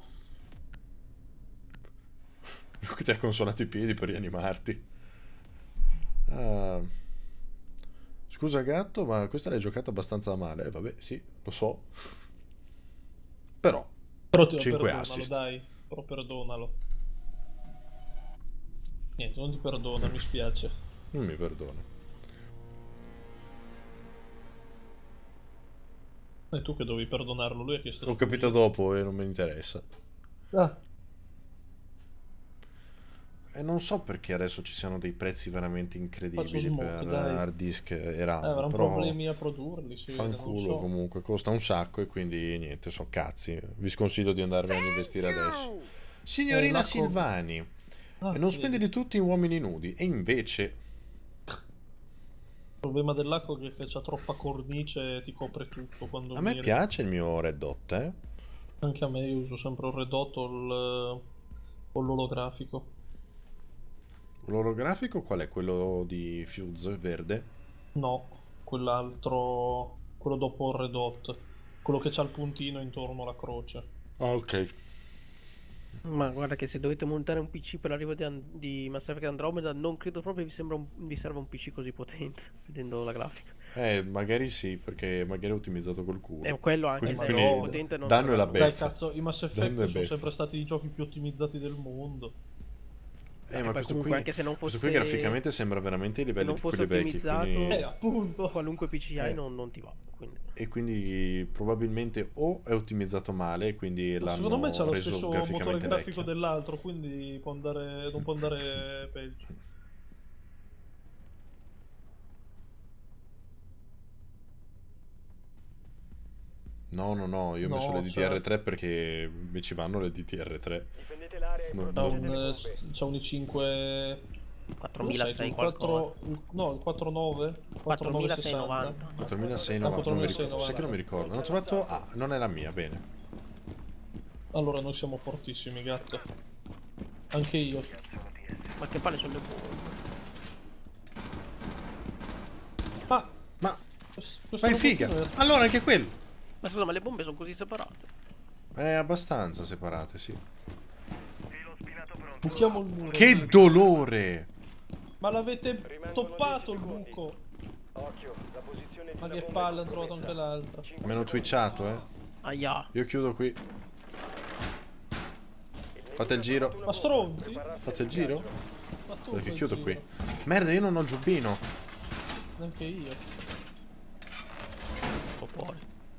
Che ti ha consolato i piedi per rianimarti. Ah. Scusa gatto, ma questa l'hai giocata abbastanza male. Eh, vabbè, sì, lo so. Però,
Però ti
cinque
perdonalo,
assist.
dai. Però perdonalo. Niente, non ti perdona, mi spiace.
Non mi perdona.
E tu che dovevi perdonarlo, lui ha chiesto
L'ho
scusa.
capito dopo e non mi interessa.
Ah,
E non so perché adesso ci siano dei prezzi veramente incredibili
Faccio smoke,
per
dai.
hard disk e
eh,
RAM.
avranno
Però
problemi a produrli, si vede, non
fanculo
so.
comunque, costa un sacco e quindi niente, so cazzi. Vi sconsiglio di andarvene ad investire adesso. Signorina
Eh, l'acqua-
Silvani,
Ah,
e non
vedi.
spendili tutti in uomini nudi. E invece,
Il problema dell'acqua è che c'ha troppa cornice e ti copre tutto quando
a me
miri.
piace il mio Red Dot, eh.
Anche a me, io uso sempre un Red o il- o l'olografico.
L'orografico qual è? Quello di Fuse verde?
No, quell'altro, quello dopo il Red Hot, quello che c'ha il puntino intorno alla croce.
Ah, ok.
Ma guarda che se dovete montare un P C per l'arrivo di, An- di Mass Effect Andromeda, non credo proprio vi, sembra un- vi serva un P C così potente, vedendo la grafica.
Eh, magari sì, perché magari è ottimizzato col culo.
E quello anche
Quindi-
se è
quindi
potente non
danno e la
serve.
beffa.
Dai cazzo, i Mass
Danno
Effect
e
sono
beffa.
sempre stati i giochi più ottimizzati del mondo.
Eh,
Eh,
ma
beh,
questo
comunque
qui,
anche se non
questo
fosse-
qui graficamente sembra veramente ai
se
livelli
non
di
fosse
quelli vecchi.
ottimizzato-
Quindi...
Eh, appunto.
Qualunque P C hai
Eh.
non, non ti va. Quindi.
E quindi probabilmente o è ottimizzato male e quindi
Ma
l'hanno
secondo me c'ha lo
reso
stesso motore
graficamente
grafico
vecchio.
dell'altro, quindi può andare, non può andare peggio.
No, no, no, io ho
No,
messo le
cioè-
D D R tre perché mi ci vanno le D D R tre.
Difendete l'area e
No,
C'ha
proteggete
un,
le
eh,
bombe.
c'ha un i cinque...
quattromilasei
il
qualcosa.
quattro, il- no, il quattro nove?
quattromilaseinovanta.
quattromilaseinovanta, non mi ricordo. Sai che non mi ricordo. Non ho trovato... Ah, non è la mia, bene.
Allora noi siamo fortissimi, gatto. Anche io.
Ma che palle sono le bombe?
Ah,
Ma...
questo, questo
Vai figa!
robottino è-
Allora anche quello!
Ma scusa, ma le bombe sono così separate?
È abbastanza separate, sì.
Buchiamo il muro.
Che
dai.
dolore!
Ma l'avete
Rimangono
toppato il
dieci secondi.
buco.
Occhio, la posizione di
Ma
una
che
bomba
palle,
è
hanno trovato anche
compromessa.
l'altra.
cinque
Mi hanno
secondi.
twitchato, eh.
Aia.
Io chiudo qui.
Il
Fate il
nemico
giro.
ha fatto una
Ma stronzi?
bomba. Prepararsi
Fate il
al
giro?
viaggio.
Ma tu
Perché
fai
chiudo
il
qui.
giro.
Merda, io non ho giubbino.
Neanche io.
Un po' fuori.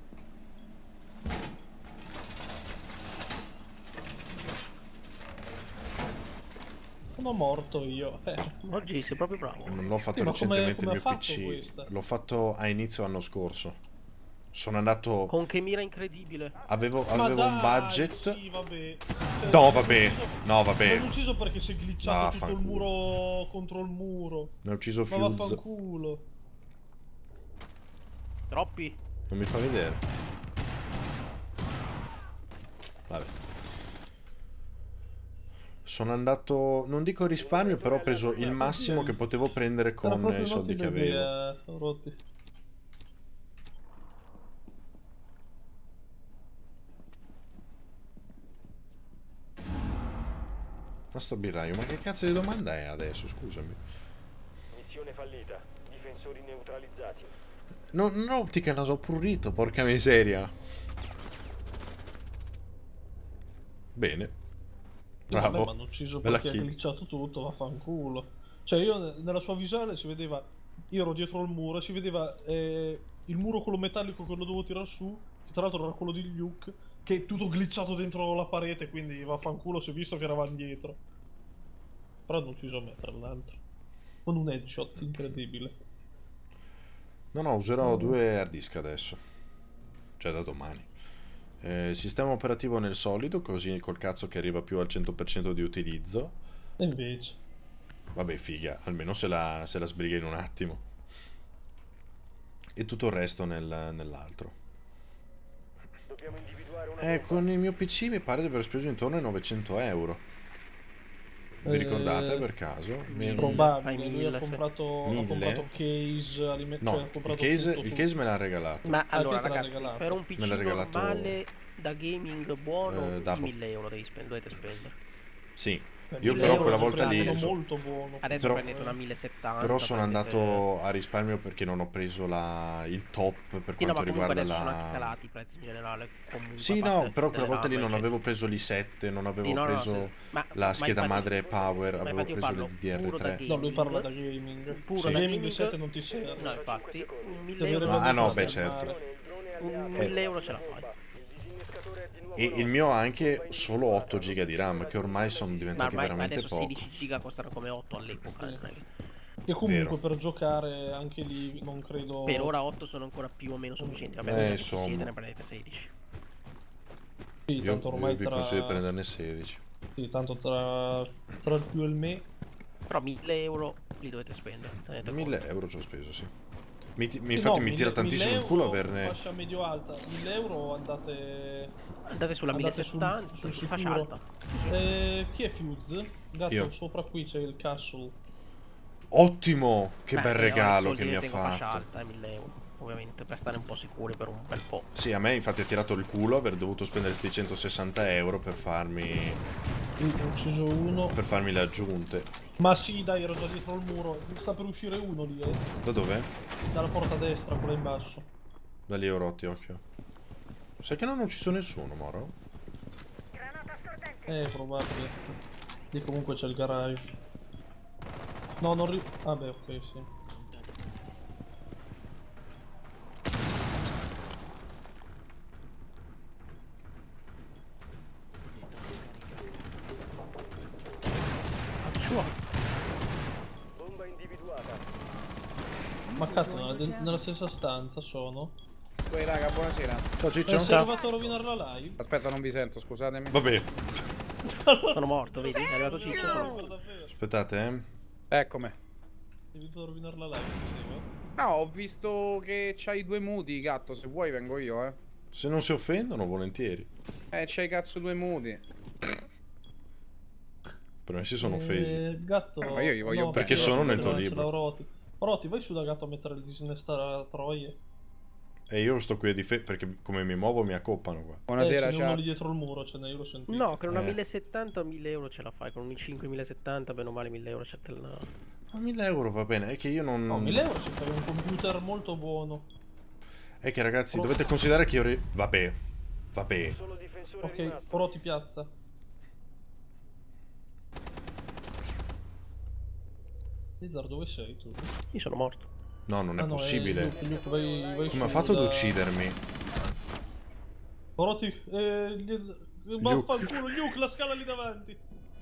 Sono morto io. Eh.
Oggi sei proprio bravo.
Non l'ho fatto
Sì, ma come-
recentemente
come
il
ha
mio
fatto
P C.
questa?
L'ho fatto a inizio anno scorso. Sono andato...
Con che mira incredibile.
Avevo,
Ma
avevo un
dai,
budget...
Sì, vabbè. Cioè,
No,
l'hanno
vabbè.
ucciso-
No, vabbè.
L'hanno ucciso perché si è glitchato tutto il
Vaffanculo.
muro contro il muro.
Mi ha ucciso
Ma
Fuse.
vaffanculo.
Troppi.
Non mi fa vedere. Vabbè. Sono andato... Non dico risparmio, però ho preso il massimo che potevo prendere
Era
con
proprio
i soldi che
un'ottima
avevo.
idea, Rotti.
Ma sto birraio, ma che cazzo di domanda è adesso? Scusami.
Missione fallita. Difensori neutralizzati.
No, non ho ottica naso prurito, porca miseria. Bene.
Sì, vabbè,
Bravo.
ma hanno ucciso
Bella
perché ha
kill.
glitchato tutto, vaffanculo. Cioè io ne- nella sua visuale si vedeva, io ero dietro il muro, si vedeva eh, il muro quello metallico che lo dovevo tirare su, che tra l'altro era quello di Luke, che è tutto glitchato dentro la parete, quindi vaffanculo si è visto che eravamo dietro. Però hanno ucciso me, tra l'altro. Con un headshot incredibile.
No, no, userò due hard disk adesso. Cioè da domani. Eh, sistema operativo nel solido, così col cazzo che arriva più al cento per cento di utilizzo.
E invece...
Vabbè, figa, almeno se la, se la sbriga in un attimo. E tutto il resto nel- nell'altro.
Dobbiamo individuare una
Eh,
bomba.
con il mio P C mi pare di aver speso intorno ai novecento euro. Vi
Eh,
ricordate per caso? Mi-
Probabile,
Fai
lui ha
mille, sì.
comprato, ha
Mille?
comprato case, aliment-
No,
cioè ha
il
comprato
case,
tutto,
il
tutto.
case me l'ha regalato.
Ma allora
te l'ha
ragazzi,
regalato.
per un P C
Me l'ha regalato-
normale da gaming buono,
Eh,
i
Dapo.
mille euro devi spendere, dovete spendere.
Sì,
Eh,
io
mille
però
euro
quella
è
volta
un
lì...
prezzo molto buono.
Adesso
Però-
prendete una millesettanta.
Però sono
prendete-
andato a risparmio perché non ho preso la, il top per
Sì, no,
quanto
ma comunque
riguarda
adesso sono anche
la...
calati i prezzi in generale. Comunque,
Sì,
a parte
no, però
delle
quella volta lì
RAM,
non
eccetera.
avevo preso l'i sette, non avevo
Sì, no, no,
preso
sì. Ma-
la
ma
scheda
infatti-
madre Power,
ma
avevo
infatti io
preso
parlo
le D D R
puro da
tre.
gaming.
No, lui parla da gaming.
Puro
Sì.
da
Gaming
gaming
di sette non ti serve.
No, infatti, un mille
Devi
euro,
avere
Ah, no,
una
beh,
busta
certo.
mare.
un
Eh.
mille euro ce la fai.
E il mio ha anche solo otto giga di RAM, che ormai sono
Ma
diventati
ormai
veramente
adesso
poco.
sedici giga costano come otto all'epoca.
Sì.
non è che-
Che comunque
Vero.
per giocare anche lì non credo...
Per ora otto sono ancora più o meno sufficienti. Vabbè,
Eh,
voi che ci
insomma.
siete ne prendete sedici.
Sì,
Io,
tanto
io
ormai
vi
tra...
consiglio di prenderne sedici.
Sì, tanto tra... tra il più e il me...
Però mille euro li dovete spendere. tenete conto.
mille euro ci ho speso, sì. Mi, ti- mi-
Sì,
infatti
no,
mi
mille-
tira tantissimo
mille
il culo
euro,
averne...
fascia medio alta, mille euro andate...
Andate sulla
andate sul-
millesettanta,
sul
su fascia
sicuro.
alta.
Eh, chi è Fuse? Gatto,
Io.
sopra qui c'è il castle.
Ottimo! Che
Beh,
bel
io
regalo
soldi
che mi
li
ha
tengo fascia
fatto.
alta, eh, mille euro. Ovviamente, per stare un po' sicuri per un bel po'.
Sì, a me infatti ha tirato il culo aver dovuto spendere sti centosessanta euro per farmi...
Io ho ucciso uno.
per farmi le aggiunte.
Ma sì, dai, ero già dietro il muro. Sta per uscire uno lì, eh.
Da dove?
Dalla porta destra, quella in basso.
Da lì ho rotti, occhio. Sai che non ho ucciso nessuno, Moro?
Granata stordente.
Eh, probabile. Lì comunque c'è il garage. No, non ri... Ah beh, ok, sì.
Sua.
Bomba individuata.
Ma cazzo, nella, nella stessa stanza sono?
Poi raga, buonasera.
Ciao
Eh,
Ciccio.
sei arrivato a rovinare la live?
Aspetta, non vi sento, scusatemi.
Vabbè,
Sono morto, vedi? È arrivato Ciccio. sono-
Ma davvero?
aspettate, eh.
Eccomi.
Sei venuto a rovinare la live, diceva?
No, ho visto che c'hai due muti, gatto. Se vuoi vengo io, eh.
Se non si offendono, volentieri.
Eh, c'hai cazzo due muti.
Per me si sono offesi.
Eh, gatto...
Eh, ma io gli voglio bene.
Perché sono nel tuo
ce l'ha-
libro.
ce l'ha Roti. Roti, vai su da gatto a mettere il disnestare la troia.
E io sto qui a difendere perché come mi muovo mi accoppano qua.
Buonasera,
eh, ce n'è uno
chat.
lì dietro il muro, ce n'è, io l'ho sentito.
No, con una
Eh.
millesettanta mille euro ce la fai. Con un i cinque millesettanta, bene o male mille euro c'è te la...
Ma mille euro va bene, è che io non...
No, mille euro ci fai un computer molto buono.
È che ragazzi,
Oh.
dovete considerare che io... ri- Vabbè, vabbè.
Solo difensore
Ok,
rimasto.
Roti piazza. Lizard, dove sei tu?
Io sono morto.
No, non è
Ah, no,
possibile.
Luke, Luke, vai, vai
Come
su
ha fatto
da-
ad uccidermi?
Roti, eh, Liz- vaffanculo, Luke, la scala lì davanti.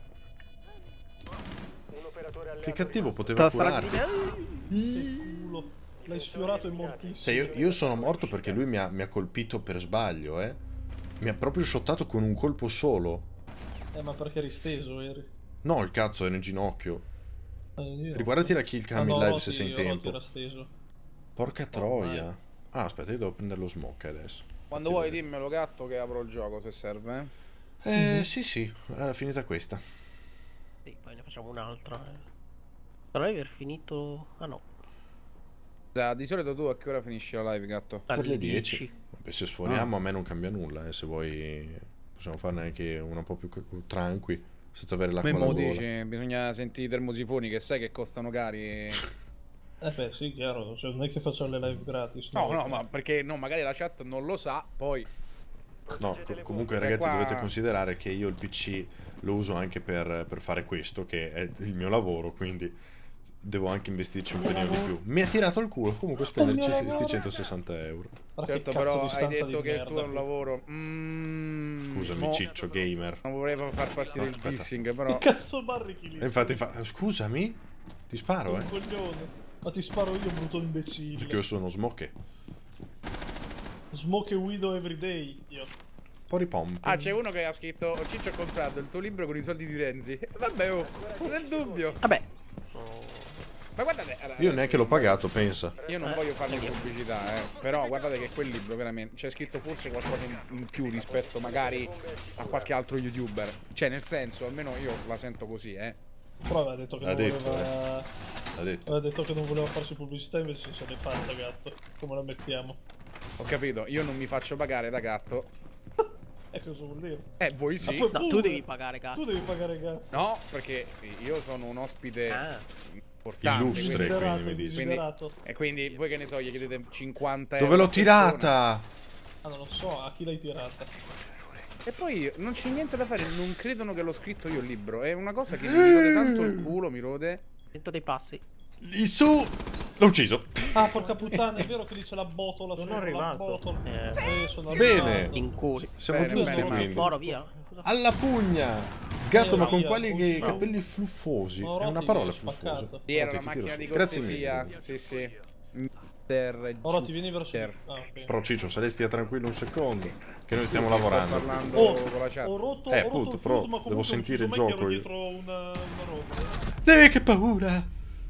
Un operatore alleato
Che cattivo
rimasto.
poteva
Te la
curarti.
Che culo. L'hai sfiorato e mortissimo.
Cioè, io, io sono morto perché lui mi ha, mi ha colpito per sbaglio, eh. Mi ha proprio shottato con un colpo solo.
Eh, ma perché eri steso, eri?
No, il cazzo, era in ginocchio.
Eh, io-
Riguardati la kill cam
Ah,
in
no,
live
Roti-
se sei in
Roti
tempo.
era steso.
Porca troia. Ah, aspetta, io devo prendere lo smoke adesso.
Quando
Fatti
vuoi
vedere.
dimmelo, gatto, che apro il gioco se serve, eh.
Eh, sì, sì, è finita questa.
Sì, poi ne facciamo un'altra. eh. Dovrei aver finito... Ah no.
Da, di solito tu a che ora finisci la live, gatto?
Per
Alle
le dieci.
dieci.
Vabbè, se sforiamo a me non cambia nulla, eh. Se vuoi possiamo farne anche una un po' più tranqui, senza avere l'acqua
Come
alla
mo
gola.
dici, bisogna sentire i termosifoni che sai che costano cari. e-
Eh beh, sì, chiaro, cioè, non è che facciamo le live gratis.
No, no, ma perché no, magari la chat non lo sa, poi...
No, co- comunque
Perché
ragazzi
qua-
dovete considerare che io il P C lo uso anche per, per fare questo, che è il mio lavoro, quindi devo anche investirci un pelino di più. Mi ha tirato il culo, comunque spenderci questi centosessanta euro.
Ma che
Certo,
cazzo
però
di
hai
stanza
detto
di
che il
merda
tuo è un
qui.
lavoro... Mm,
Scusami,
mo-
ciccio gamer.
Non vorrei far partire
No,
il
aspetta.
dissing, però...
Che cazzo barrichi lì?
E infatti fa... Scusami? Ti sparo,
Un
eh?
coglione. Ma ti sparo io, brutto imbecille.
Perché io sono smoke.
Smoke Widow everyday, io.
Pori pomp.
Ah, c'è uno che ha scritto: "Oh, Ciccio, ho comprato il tuo libro con i soldi di Renzi." Vabbè, oh, nel dubbio.
Vabbè.
Ma guardate, allora,
Io
adesso
neanche l'ho pagato, pensa.
Io non voglio farmi pubblicità, eh. Però guardate che quel libro veramente c'è scritto forse qualcosa in, in più rispetto magari a qualche altro youtuber. Cioè, nel senso, almeno io la sento così, eh.
Però aveva detto che
Ha
non
detto,
voleva...
Ha detto.
Aveva detto che non voleva farsi pubblicità, invece se l'è fatta, gatto. Come la mettiamo?
Ho capito, io non mi faccio pagare da gatto.
E cosa vuol dire?
Eh, voi sì.
Ah, poi-
No, tu
Pure.
devi pagare, cazzo.
Tu devi pagare gatto.
No, perché io sono un ospite
Ah.
importante.
Illustre.
quindi-
Desiderato,
quindi mi dici.
desiderato.
E quindi voi che ne so, gli chiedete cinquanta euro.
Dove l'ho
a persona.
tirata?
Ah, non lo so, a chi l'hai tirata?
E poi non c'è niente da fare, non credono che l'ho scritto io il libro. È una cosa che mi rode tanto il culo, mi rode.
Sento dei passi.
Lì su. L'ho ucciso.
Ah, porca puttana, è vero che dice la botola
Sono
sopra, la
arrivato.
botola.
Eh,
Eh, sono
Bene.
arrivato.
in cui.
Siamo
Bene,
giusti
bene,
quindi.
Moro, via.
Alla pugna. Gatto,
Eh,
ma con
via,
quali
così.
che capelli fluffosi.
Ma
È una
Roti
parola
mi hai spaccato.
fluffosa.
Sì, era
Roti,
una
ti tiro
macchina
su.
di
Grazie
cortesia.
mille.
Sì, sì. Mister
Ora ti vieni verso
Ginger.
Ah, ok.
Però Ciccio, se stia tranquillo un secondo. Che noi stiamo
Sto
lavorando.
parlando
Oh,
con la chat.
ho rotto,
Eh,
ho rotto
appunto,
il
però
food, ma
devo
comunque
sentire
non
il
ci sono mai
gioco
che
io.
ero dietro una, una roba.
Eh, che paura.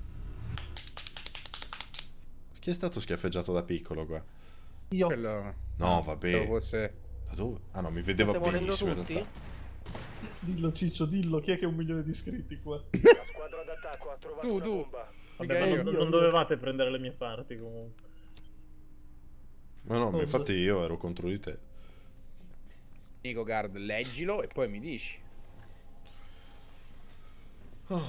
Chi è stato schiaffeggiato da piccolo qua?
Io.
Quello...
No, vabbè.
Quello fosse...
Da dove? Ah no, mi vedeva
Stiamo morendo
benissimo in
tutti?
realtà.
Dillo Ciccio, dillo, chi è che ha un milione di iscritti qua?
La squadra d'attacco ha trovato
Tu,
una
tu.
bomba.
Vabbè,
Mica
ma
io.
non, non dovevate prendere le mie parti comunque.
Ma no, ma
Cosa?
infatti io ero contro di te.
Nico Guard, leggilo e poi mi dici.
Un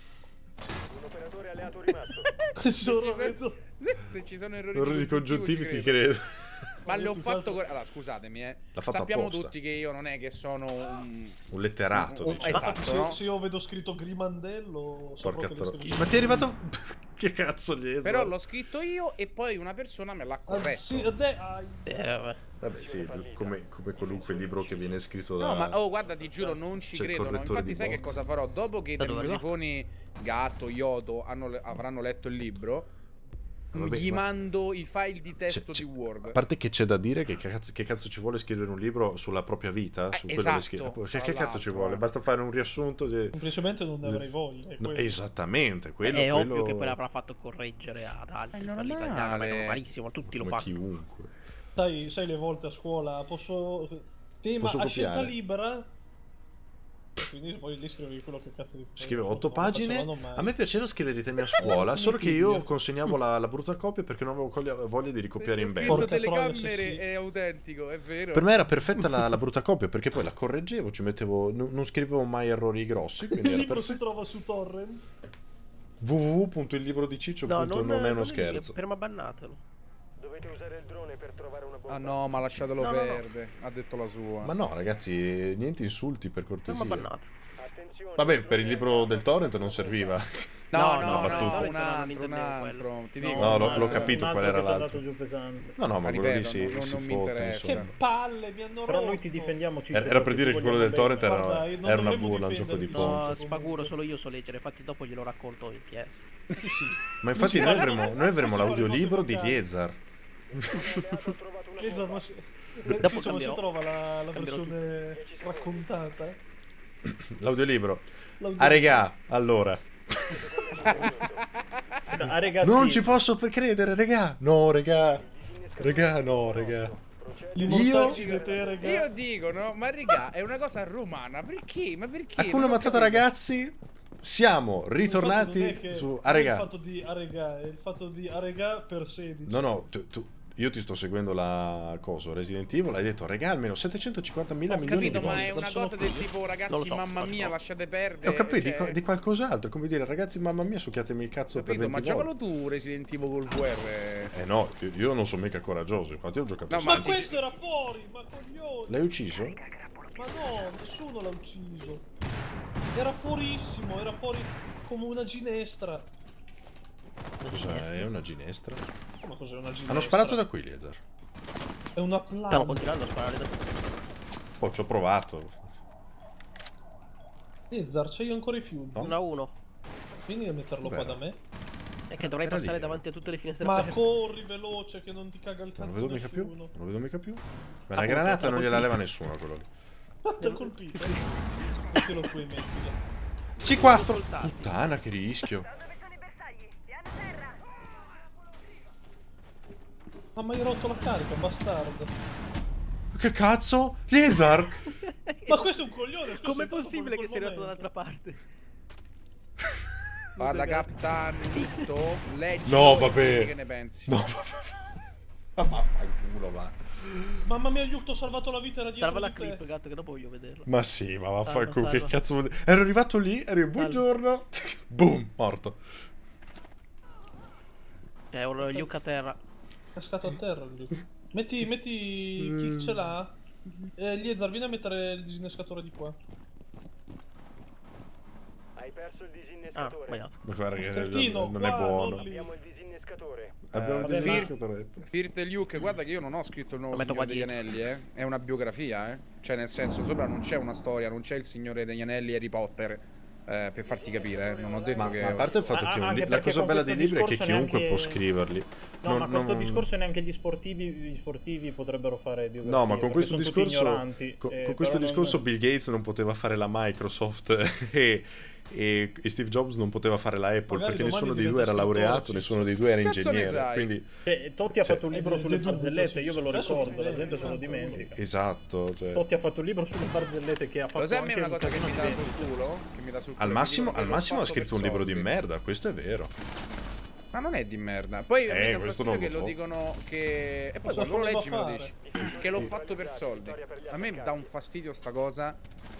operatore alleato rimasto.
Tesoro,
Se ci
vedo-
sono- Se ci sono errori,
Errori congiuntivi
ci
ti
credo.
credo.
Ma le ho
Più che
fatto...
altro-
cor- Allora, scusatemi, eh.
L'ha fatto
Sappiamo
apposta.
tutti che io non è che sono un...
Un letterato,
Un-
diciamo.
esatto.
se,
no?
se io vedo scritto Grimandello, saprò
Porca
che
tro...
descrivo.
Ma ti è arrivato... che cazzo gli è?
Però l'ho scritto io e poi una persona me l'ha
Ah,
corretto.
sì, de- ah,
Eh, vabbè.
Vabbè, sì, come, come qualunque libro che viene scritto da...
No, ma oh, guarda, ti giuro, non ci
C'è il
credono.
correttore
Infatti,
di
sai che
box.
cosa farò? Dopo che i
Da dove arriva?
termosifoni Gatto, Yodo hanno le- avranno letto il libro,
Vabbè,
gli
ma-
mando i file di testo
C'è-
di
c'è-
Word.
A parte che c'è da dire che cazzo, che cazzo ci vuole scrivere un libro sulla propria vita?
Eh,
Su quello
esatto,
che scrive. Cioè,
tra
che cazzo ci
l'altro,
vuole?
eh.
Basta fare un riassunto di...
semplicemente non ne avrei voglia. è
No,
quello.
esattamente, quello,
È
quello...
ovvio che poi l'avrà fatto correggere ad altri.
È
per
normale.
l'italiano, ma è normalissimo, tutti lo
come
fanno.
chiunque.
Sai, sai le volte a scuola posso... Tema
Posso
a scelta
copiare?
libera? Quindi poi lì scrivi quello che cazzo di...
Scrive
non
otto pagine.
facevano mai.
A me piaceva scrivere i temi a scuola, solo che io consegnavo la, la brutta copia perché non avevo coglia- voglia di ricopiare in bene.
scritto
Porca troia,
telecamere
sì, sì.
è autentico, è vero.
Per me era perfetta la, la brutta copia perché poi la correggevo, ci mettevo, non, non scrivevo mai errori grossi, quindi
Il
era
libro si
perfetto.
trova su torrent.
w w w punto il libro di Ciccio
No,
punto
non,
non è uno
non
scherzo.
permabannatelo.
Dovete usare il drone per trovare una bomba.
Ah no, ma lasciatelo
No, no, no.
perdere. Ha detto la sua.
Ma no, ragazzi, niente insulti per cortesia.
Permabannato.
Attenzione,
Vabbè, per il libro del torrent non serviva.
No,
No,
no,
no,
no,
battuta.
un
non
altro, un
intendevo
altro. Ti
No,
dico.
No, l'ho-
ma
l'ho
è
capito
un
qual
altro
era
che è
l'altro.
andato giù pesante.
No, no, ma
Ma
quello lì
ripeto,
si,
non-
si
non mi
fotte,
interessa.
Che
insomma.
palle, mi hanno
Però
rotto.
noi ti difendiamo, Ciccio.
Era, era per
perché
dire
ti
che quello del
vogliamo
torrent
bene.
era,
Guarda, non
era una
dovremmo
burla, un gioco di
difenderti.
punti.
No, spaguro, solo io so leggere, infatti dopo glielo racconto in P S.
Sì, sì.
Ma infatti
Non
noi
si
avremo,
parla-
noi avremo
non si parla
l'audiolibro
molto
di
vocale.
Liezar.
un alleato ha trovato una
Liezar,
bomba.
ma si...
Dopo
Ciccio, ma si
cambierò.
trova la, la
Cambierò
versione raccontata?
L'audiolibro.
L'audio-
Ah, regà, allora.
Ah, ragazzi,
Non ci posso per credere, regà. No, regà. Regà, no, regà.
L'immortacci
Io-
di te, raga.
Io dico, no, ma raga, è una cosa romana. Perché? Ma perché?
Hakuna
Non ho
Matata,
capito.
ragazzi. Siamo
Infatti non è
ritornati
che-
su...
non
Ah,
è il
regà.
fatto di Arega, è il fatto di Arega per sedici.
No, no, tu, tu- io ti sto seguendo la cosa Resident Evil, hai detto regà almeno settecentocinquantamila
Ho
milioni
capito,
di
ma
volte.
è una
Sono
cosa del
qui.
tipo,
Non
ragazzi,
lo so,
mamma
non lo
mia,
so.
lasciate perdere.
E ho capito, di,
cioè,
qua- di qualcos'altro, come dire ragazzi mamma mia succhiatemi il cazzo
capito,
per
ma
venti volte.
giocalo tu Resident Evil col V R.
Eh no, io, io non sono mica coraggioso, infatti ho giocato
No,
no,
Ma
ma-
questo era fuori, ma coglione.
L'hai ucciso?
Ma no, nessuno l'ha ucciso. Era fuorissimo, era fuori come una ginestra.
Cos'è? È una ginestra?
Ma cos'è una ginestra?
Hanno sparato da qui, Liezar.
È una
Stanno
planta.
continuando a sparare da
Poi ci ho provato.
Zar, c'hai ancora i fiuti?
No.
uno a uno.
Vieni a metterlo qua
Beh.
da me.
E che dovrei
Era
passare
lì.
davanti a tutte le finestre
Ma
aperte.
corri veloce che non ti caga il cazzo
Non lo vedo mica più.
nessuno.
Non lo vedo mica più. Ma la
Appunto,
granata
l'ha
non gliela leva
colpito.
nessuno quello lì.
Ma ti ha colpito? Perché lo puoi mettere?
C quattro!
Soltanto.
Puttana, che rischio.
Da dove sono i bersagli? Piano terra.
Ma mi hai rotto la carica, bastardo.
Che cazzo? Liezar!
Ma questo è un coglione. scusa,
Com'è
sei stato
possibile
proprio
che
in
sia
quel
arrivato
momento.
dall'altra parte?
Guarda, Captanito, leggi
No,
e
vabbè.
dimmi che ne pensi.
No, ma vaffanculo, va.
Mamma mia, Luke, ti ho salvato la vita, era dietro
Salva la
di te.
clip, gatto, che dopo voglio vederla.
Ma sì, ma vaffanculo,
Salva,
che
salva.
cazzo vuol dire? Ero arrivato lì, ero in buongiorno, boom, morto.
Eh, ora Luke a terra.
Cascato a terra, Luke. Metti, metti... chi ce l'ha? Eh, Liezar, vieni a mettere il disinnescatore di qua.
Hai perso il
Ah,
disinnescatore.
sbagliato.
Ma guarda che
Cretino,
non
qua,
è buono.
non lì.
Abbiamo il disinnescatore.
Abbiamo
Eh,
il
vabbè,
disinnescatore.
Firt e Luke, guarda che io non ho scritto il nuovo
Lo metto
Signore
qua
degli
dietro.
Anelli, eh. È una biografia, eh. Cioè, nel senso, sopra non c'è una storia, non c'è il Signore degli Anelli Harry Potter. Eh, per farti capire, eh. Non ho detto
Ma,
che.
ma a parte il fatto
Ah,
che un
anche
li- la
perché
cosa
con
bella
questo
dei libri è che
discorso
chiunque
neanche-
può scriverli.
No,
Non-
ma questo
non-
discorso neanche gli sportivi, gli sportivi potrebbero fare biografie,
No, ma con
perché
questo
sono tutti
discorso,
ignoranti,
co-
eh,
con questo
però non-
discorso Bill Gates non poteva fare la Microsoft e, e- e Steve Jobs non poteva fare la Apple
Magari
perché
domani
nessuno dei due
diventa
era laureato,
scrittore,
nessuno dei due era
Cazzo ne
ingegnere.
sai?
Quindi,
Cioè, Totti ha
Cioè,
fatto un libro
eh,
sulle
eh,
barzellette, io ve lo
adesso
ricordo, la
ti
gente se lo
vedo.
dimentica.
esatto. Cioè.
Totti ha fatto un libro sulle barzellette che ha fatto
Lo sai a me
anche
una cosa che mi dà
casino di
sul culo? Che mi dà sul culo
Al
che
massimo,
dicono che
al
l'ho
massimo ha
fatto
scritto
per
un libro di
soldi.
merda, questo è vero.
Ma non è di merda. Poi
Eh,
mi dà
questo
fastidio
non
che
lo
lo
so.
dicono che. E poi
Cosa
quando lo
voleva
leggi me lo
fare?
dici. Che l'ho fatto per soldi. A me dà un fastidio sta cosa.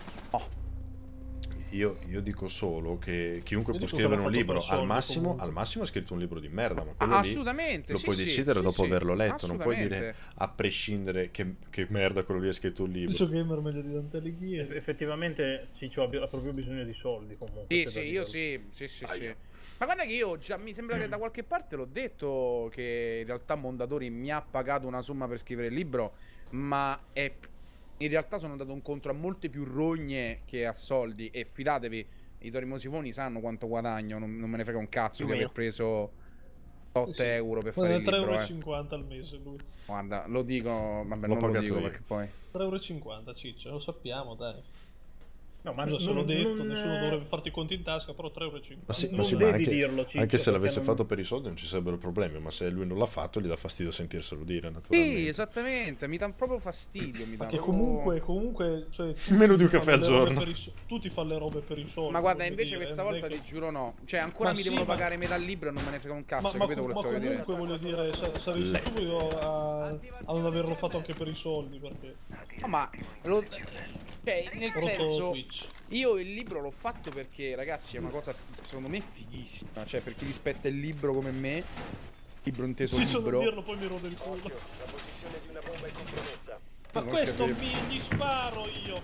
Io, io dico solo che chiunque
Io
può
dico che
scrivere
l'ha
un
fatto
libro,
per
al
soldi,
massimo,
comunque.
al massimo ha scritto un libro di merda, ma quello
Ah,
lì
assolutamente.
lo
sì,
puoi
sì,
decidere
sì,
dopo
sì.
averlo letto, non puoi
Assolutamente.
dire a prescindere che, che merda quello lì ha scritto un libro.
Ciccio Gamer meglio di Dante Alighieri.
Effettivamente Ciccio ha ha proprio bisogno di soldi comunque.
Sì,
c'è
sì,
da
io
dirlo.
sì, sì, sì, sì. Ma guarda che io già mi sembra che da qualche parte l'ho detto che in realtà Mondadori mi ha pagato una somma per scrivere il libro, ma è in realtà sono andato incontro a molte più rogne che a soldi e fidatevi, i Tori Mosifoni sanno quanto guadagno, non, non me ne frega un cazzo
Più
di
o
aver
meno.
preso otto
Sì, sì.
euro per fare il
tre
libro,
euro e
eh.
cinquanta al mese lui.
Guarda, lo dico, vabbè,
L'ho
non lo
pagato
dico
io.
perché poi
tre euro e cinquanta, Ciccio, lo sappiamo, dai.
No, ma
Scusa, se l'ho
non-
detto,
non-
nessuno dovrebbe farti i conti in tasca, però tre euro e
Ma
cinquanta.
sì,
Non
ma, sì, ma
devi
anche,
dirlo, Ciccio,
anche se
perché
l'avesse
non-
fatto per i soldi non ci sarebbero problemi, ma se lui non l'ha fatto gli dà fastidio sentirselo dire,
sì,
naturalmente.
esattamente, mi dà proprio fastidio, mi dà
Perché
proprio-
comunque, comunque, cioè, tu
Meno di un
ti
caffè
fai
al
le robe
giorno.
per i so- tu ti fai le robe per i soldi.
Ma guarda,
voglio
invece
dire,
questa
non è
volta
che-
ti giuro no. Cioè, ancora
Ma
mi
sì,
devono
ma-
pagare metà libro e non me ne frega un cazzo,
Ma, ma,
capito
ma
quello che ti voglio dire?
comunque voglio dire, sa- sarei stupido a, a non averlo fatto anche per i soldi, perché
No, ma lo... Cioè, nel
ho rotto
senso,
Twitch.
io il libro l'ho fatto perché, ragazzi, è una cosa secondo me fighissima. Cioè, per chi rispetta il libro come me, libro inteso
Ciccio non
libro.
dirlo, poi mi rode il culo.
La posizione di una bomba è compromessa.
Ma
Non
questo
capivo.
mi gli sparo io.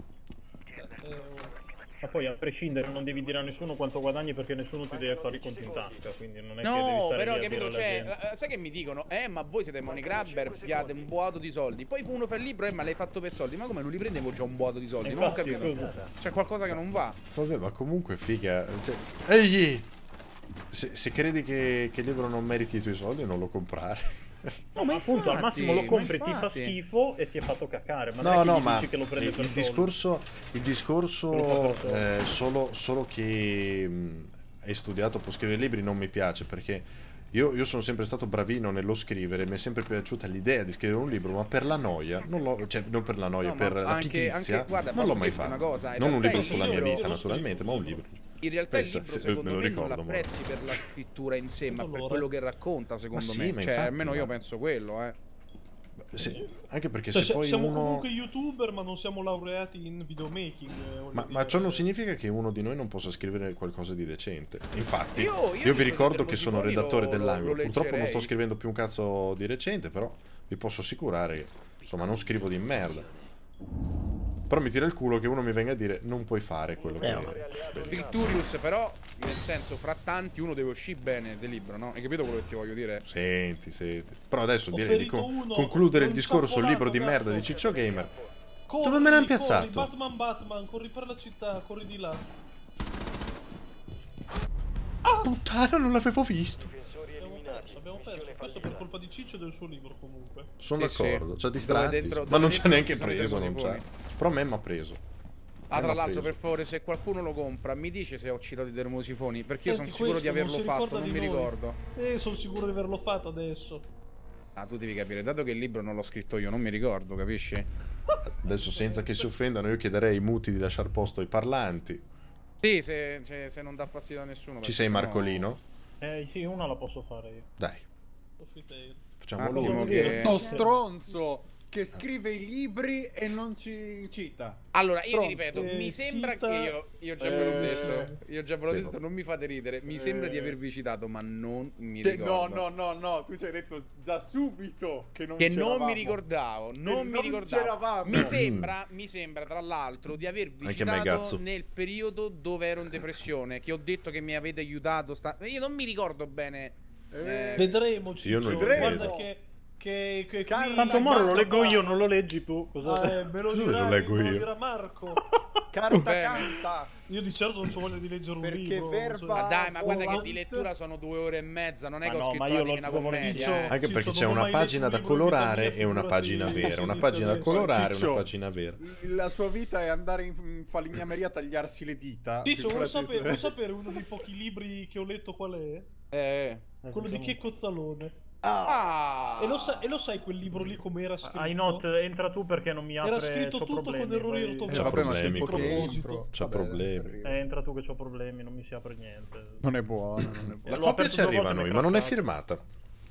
Eh, oh.
Ma poi a prescindere non devi dire a nessuno quanto guadagni perché nessuno ti deve fare i conti in tasca, quindi non è che devi
No,
stare
però
lì a
capito,
dire alla
cioè,
gente.
eh, sai che mi dicono? Eh, ma voi siete money grabber, piate un boato di soldi. Poi uno fa il libro, eh, ma l'hai fatto per soldi. Ma come non li prendevo già un boato di soldi? Non ho
Infatti,
capito.
scusa.
C'è qualcosa che non va.
Vabbè, ma comunque figa. Cioè, ehi! Se, se credi che, che il libro non meriti i tuoi soldi, non lo comprare.
No, ma appunto al
infatti,
massimo lo
ma
compri, ti fa
infatti.
schifo e ti è fatto caccare. Ma
No,
non è che
no,
gli
ma
dici che lo prende
il,
per
il
soldi.
discorso, il
Lo
discorso
fa per
eh, solo, solo che mh, hai studiato può scrivere libri non mi piace perché io, io sono sempre stato bravino nello scrivere, mi è sempre piaciuta l'idea di scrivere un libro, ma per la noia, non l'ho, cioè non per la noia,
No, ma
per la
anche-
pigrizia,
anche- guarda,
non
posso
l'ho mai
dirti una
fatto.
cosa, in
Non un
realtà
libro
il
sulla mia
libro-
vita, naturalmente, ma un libro.
In realtà
Pensa,
il libro,
se-
secondo
me lo
me, non
ricordo,
l'apprezzi per la scrittura in sé, ma per
Allora.
quello che racconta, secondo
Ma sì,
me.
ma
Cioè,
infatti,
almeno io
ma-
penso quello, eh.
Se- anche perché
Cioè,
se poi
siamo
uno...
comunque youtuber, ma non siamo laureati in videomaking. eh, voglio
Ma,
dire.
ma ciò non significa che uno di noi non possa scrivere qualcosa di decente. Infatti,
Io-
io,
io
vi
di
ricordo
Peter
che sono
Mosifoni
redattore
lo-
dell'angolo.
lo
Purtroppo non sto
leggerei.
scrivendo più un cazzo di recente, però vi posso assicurare che insomma non scrivo di merda. Però mi tira il culo che uno mi venga a dire non puoi fare quello che...
Eh,
Victorious, però, nel senso, fra tanti uno deve uscire bene del libro, no? Hai capito quello che ti voglio dire?
Senti, senti. Però adesso
Ho
direi di
ferito
con-
uno,
concludere il
non
discorso il libro di
ciappolato,
merda di
gatto.
Ciccio Gamer.
Corri,
Dove me l'hanno
corri,
piazzato?
Batman, Batman, corri per la città, corri di là.
Puttana, non l'avevo visto.
Difensori
Abbiamo
eliminati.
perso, abbiamo perso.
Missione
Questo per
fallita.
colpa di Ciccio e del suo libro, comunque.
Sono
Sì, sì.
d'accordo, ci ha
Dove
distratti.
dentro-
ma
dove
non ci ha
dentro
neanche
ci sono i
preso, non
Mosifoni.
c'ha. Però a me mi ha preso.
Ah, tra
m'ha
l'altro,
preso.
per favore, se qualcuno lo compra, mi dice se ho citato i Dermosifoni, perché io sono
Senti,
sicuro di
questo non
averlo
si
fatto,
ricorda
non
di
mi
noi.
ricordo.
Eh, sono sicuro di averlo fatto adesso.
Ah, tu devi capire, dato che il libro non l'ho scritto io, non mi ricordo, capisci?
Adesso senza che si offendano io chiederei ai muti di lasciare posto ai parlanti.
Sì, se, se, se non dà fastidio a nessuno.
Ci sei
perché sennò-
Marcolino?
Eh sì, una la posso fare io.
Dai,
Soffitale.
facciamo
Un attimo
l'uno.
che-
Sto stronzo che scrive i libri e non ci cita.
Allora, io
Stronzo.
ti ripeto,
Se
mi sembra
cita-
che io, io già
Eh,
ve l'ho detto, io già ve l'ho
Devo-
detto, non mi fate ridere, mi sembra di avervi citato, ma non mi
Cioè, no,
ricordo.
no, no, no, tu ci hai detto da subito che non
Che non
c'eravamo.
mi ricordavo, non mi
non
ricordavo.
c'eravamo.
Mi sembra, mi sembra tra l'altro di avervi
Anche a me,
citato
cazzo.
nel periodo dove ero in depressione, che ho detto che mi avete aiutato. Sta... Io non mi ricordo bene.
Eh,
Vedremo,
Io non
Ciccio.
vedremo.
Guarda che... che, che
Car-
qui-
Tanto Moro lo leggo
qua-
io, non lo leggi tu. Cosa...
Ah, eh, me lo
Cosa
dirà,
lo leggo
me lo
io?
dirà Marco.
Carta
Bene.
canta.
Io di certo non c'ho voglia di leggere un
Perché
libro.
verba-
Ma dai, ma
Ah,
guarda che
font.
di lettura sono due ore e mezza, non è
Ma
che ho
no,
scritto
ma io
la
lo-
Divina
lo vorrei
Commedia.
dire.
eh.
Anche
Ciccio,
perché
non
c'è
ho
una
mai letto
pagina
un
da
libro in vita
colorare
mia,
e una
figurati
pagina
se
vera. Una
inizio
pagina da
adesso.
colorare e una
Ciccio.
pagina vera.
La sua vita è andare in in falegnameria a tagliarsi le dita.
Ciccio, vuoi
Figurati
sapere,
se-
vuoi sapere uno dei pochi libri che ho letto qual è?
Eh.
Quello di Checco Zalone.
Ah!
E lo, sa- e lo sai quel libro lì com'era scritto?
Ai not, entra tu perché non mi apre.
Era scritto
c'ho
tutto
problemi,
con errori
vai-
ortografici.
C'ha
vabbè, ma
problemi,
c'è
quello.
proposito.
C'ha
Vabbè,
problemi.
perché-
Eh, entra tu che c'ho problemi, non mi si apre niente.
Non è buono, non è buono.
La
L'ho
coppia
aperto
ci
due
arriva a
volte,
noi,
mi
ma
è
non è
crashato.
firmata.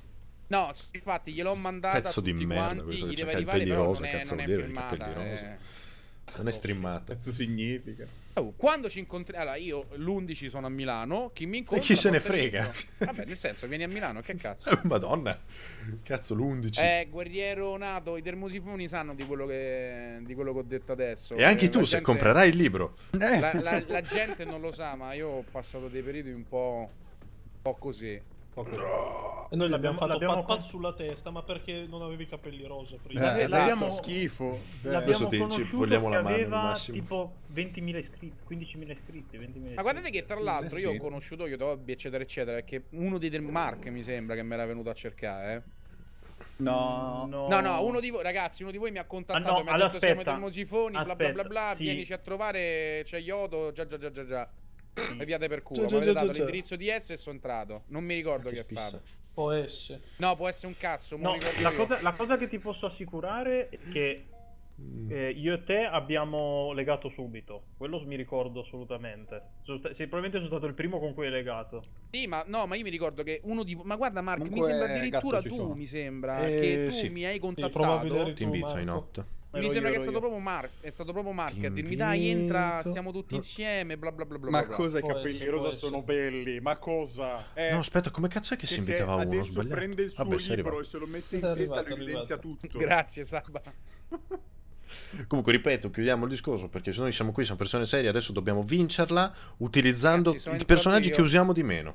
No, sì, infatti gliel'ho mandata
Pezzo
a
di
tutti
merda,
quanti,
questo
gli
che
deve
c'ha i
arrivare,
pelli
però
rosa,
non è,
cazzo
non è
vuol dire, i
firmata.
capelli rosa.
eh.
Non è streamata.
Cazzo significa?
Oh, quando ci incontriamo, allora io l'undici sono a Milano, chi mi
E
incontra
chi se ne
porta il
frega?
libro. Vabbè, nel senso, vieni a Milano, che cazzo?
Madonna. Cazzo, l'undici.
Eh, guerriero nato, i termosifoni sanno di quello che, di quello che ho detto adesso.
E anche
Eh,
tu,
la
se
gente-
comprerai il libro.
La, la- la gente non lo sa, ma io ho passato dei periodi un po', un po' così. Un po' così.
E noi l'abbiamo
L'abbiamo-
fatto
l'abbiamo
pat pat
con-
sulla testa, ma perché non avevi i capelli rosa prima?
Eh,
Eh,
esatto,
l'abbiamo-
schifo.
L'abbiamo
Adesso ti- ci
conosciuto
vogliamo
che
la mano al
aveva
massimo.
tipo ventimila iscritti, quindicimila iscritti, ventimila
Ma guardate che tra l'altro
Eh,
io
sì.
ho conosciuto io Dobby eccetera eccetera, perché uno dei del Mark mi sembra che mi era venuto a cercare, eh.
No.
No,
No, no, uno di voi, ragazzi, uno di voi mi ha contattato
Ah, no,
e mi ha
allora,
detto siamo i
aspetta.
termosifoni, bla bla bla
Aspetta,
bla,
sì.
vienici a trovare, c'è Yodo, già già già già già. E via per culo,
Già,
mi
già,
avete
già,
dato
già.
l'indirizzo di S e sono entrato. Non mi ricordo chi è
spissa.
stato.
Può essere.
No, può essere un cazzo, me
No,
lo ricordo
la
io.
cosa, la cosa che ti posso assicurare è che
Mm.
eh, io e te abbiamo legato subito. Quello mi ricordo assolutamente. Sono sta- sì, probabilmente sono stato il primo con cui hai legato.
Sì, ma no, ma io mi ricordo che uno di voi. Ma guarda, Mark, mi
Comunque,
sembra addirittura
gatto, ci
tu.
sono.
Mi sembra
Eh,
che tu
sì.
mi hai
probabile
contattato.
eri
Ti invito
Marco.
in notte.
Mi
Ero
sembra
io,
che è
ero
stato
io.
proprio Mark. È stato proprio Mark
Ti
a dirmi: dai, entra,
invito.
stiamo tutti
No.
insieme. Bla bla bla bla.
Ma
bla.
cosa i
Può
capelli
essere, può
rosa
essere.
sono belli? Ma cosa? Eh,
No, aspetta, come cazzo è che, si
se
invitava uno? Ho
adesso
sbagliato.
prende il suo
Vabbè, sei
libro
arrivato.
e se lo mette in
È
testa
arrivato,
lo
è
evidenzia
arrivato.
tutto.
Grazie, Saba.
Comunque, ripeto, chiudiamo il discorso perché se noi siamo qui, siamo persone serie, adesso dobbiamo vincerla utilizzando
Ragazzi, sono
i
entrato
personaggi
io.
che usiamo di meno.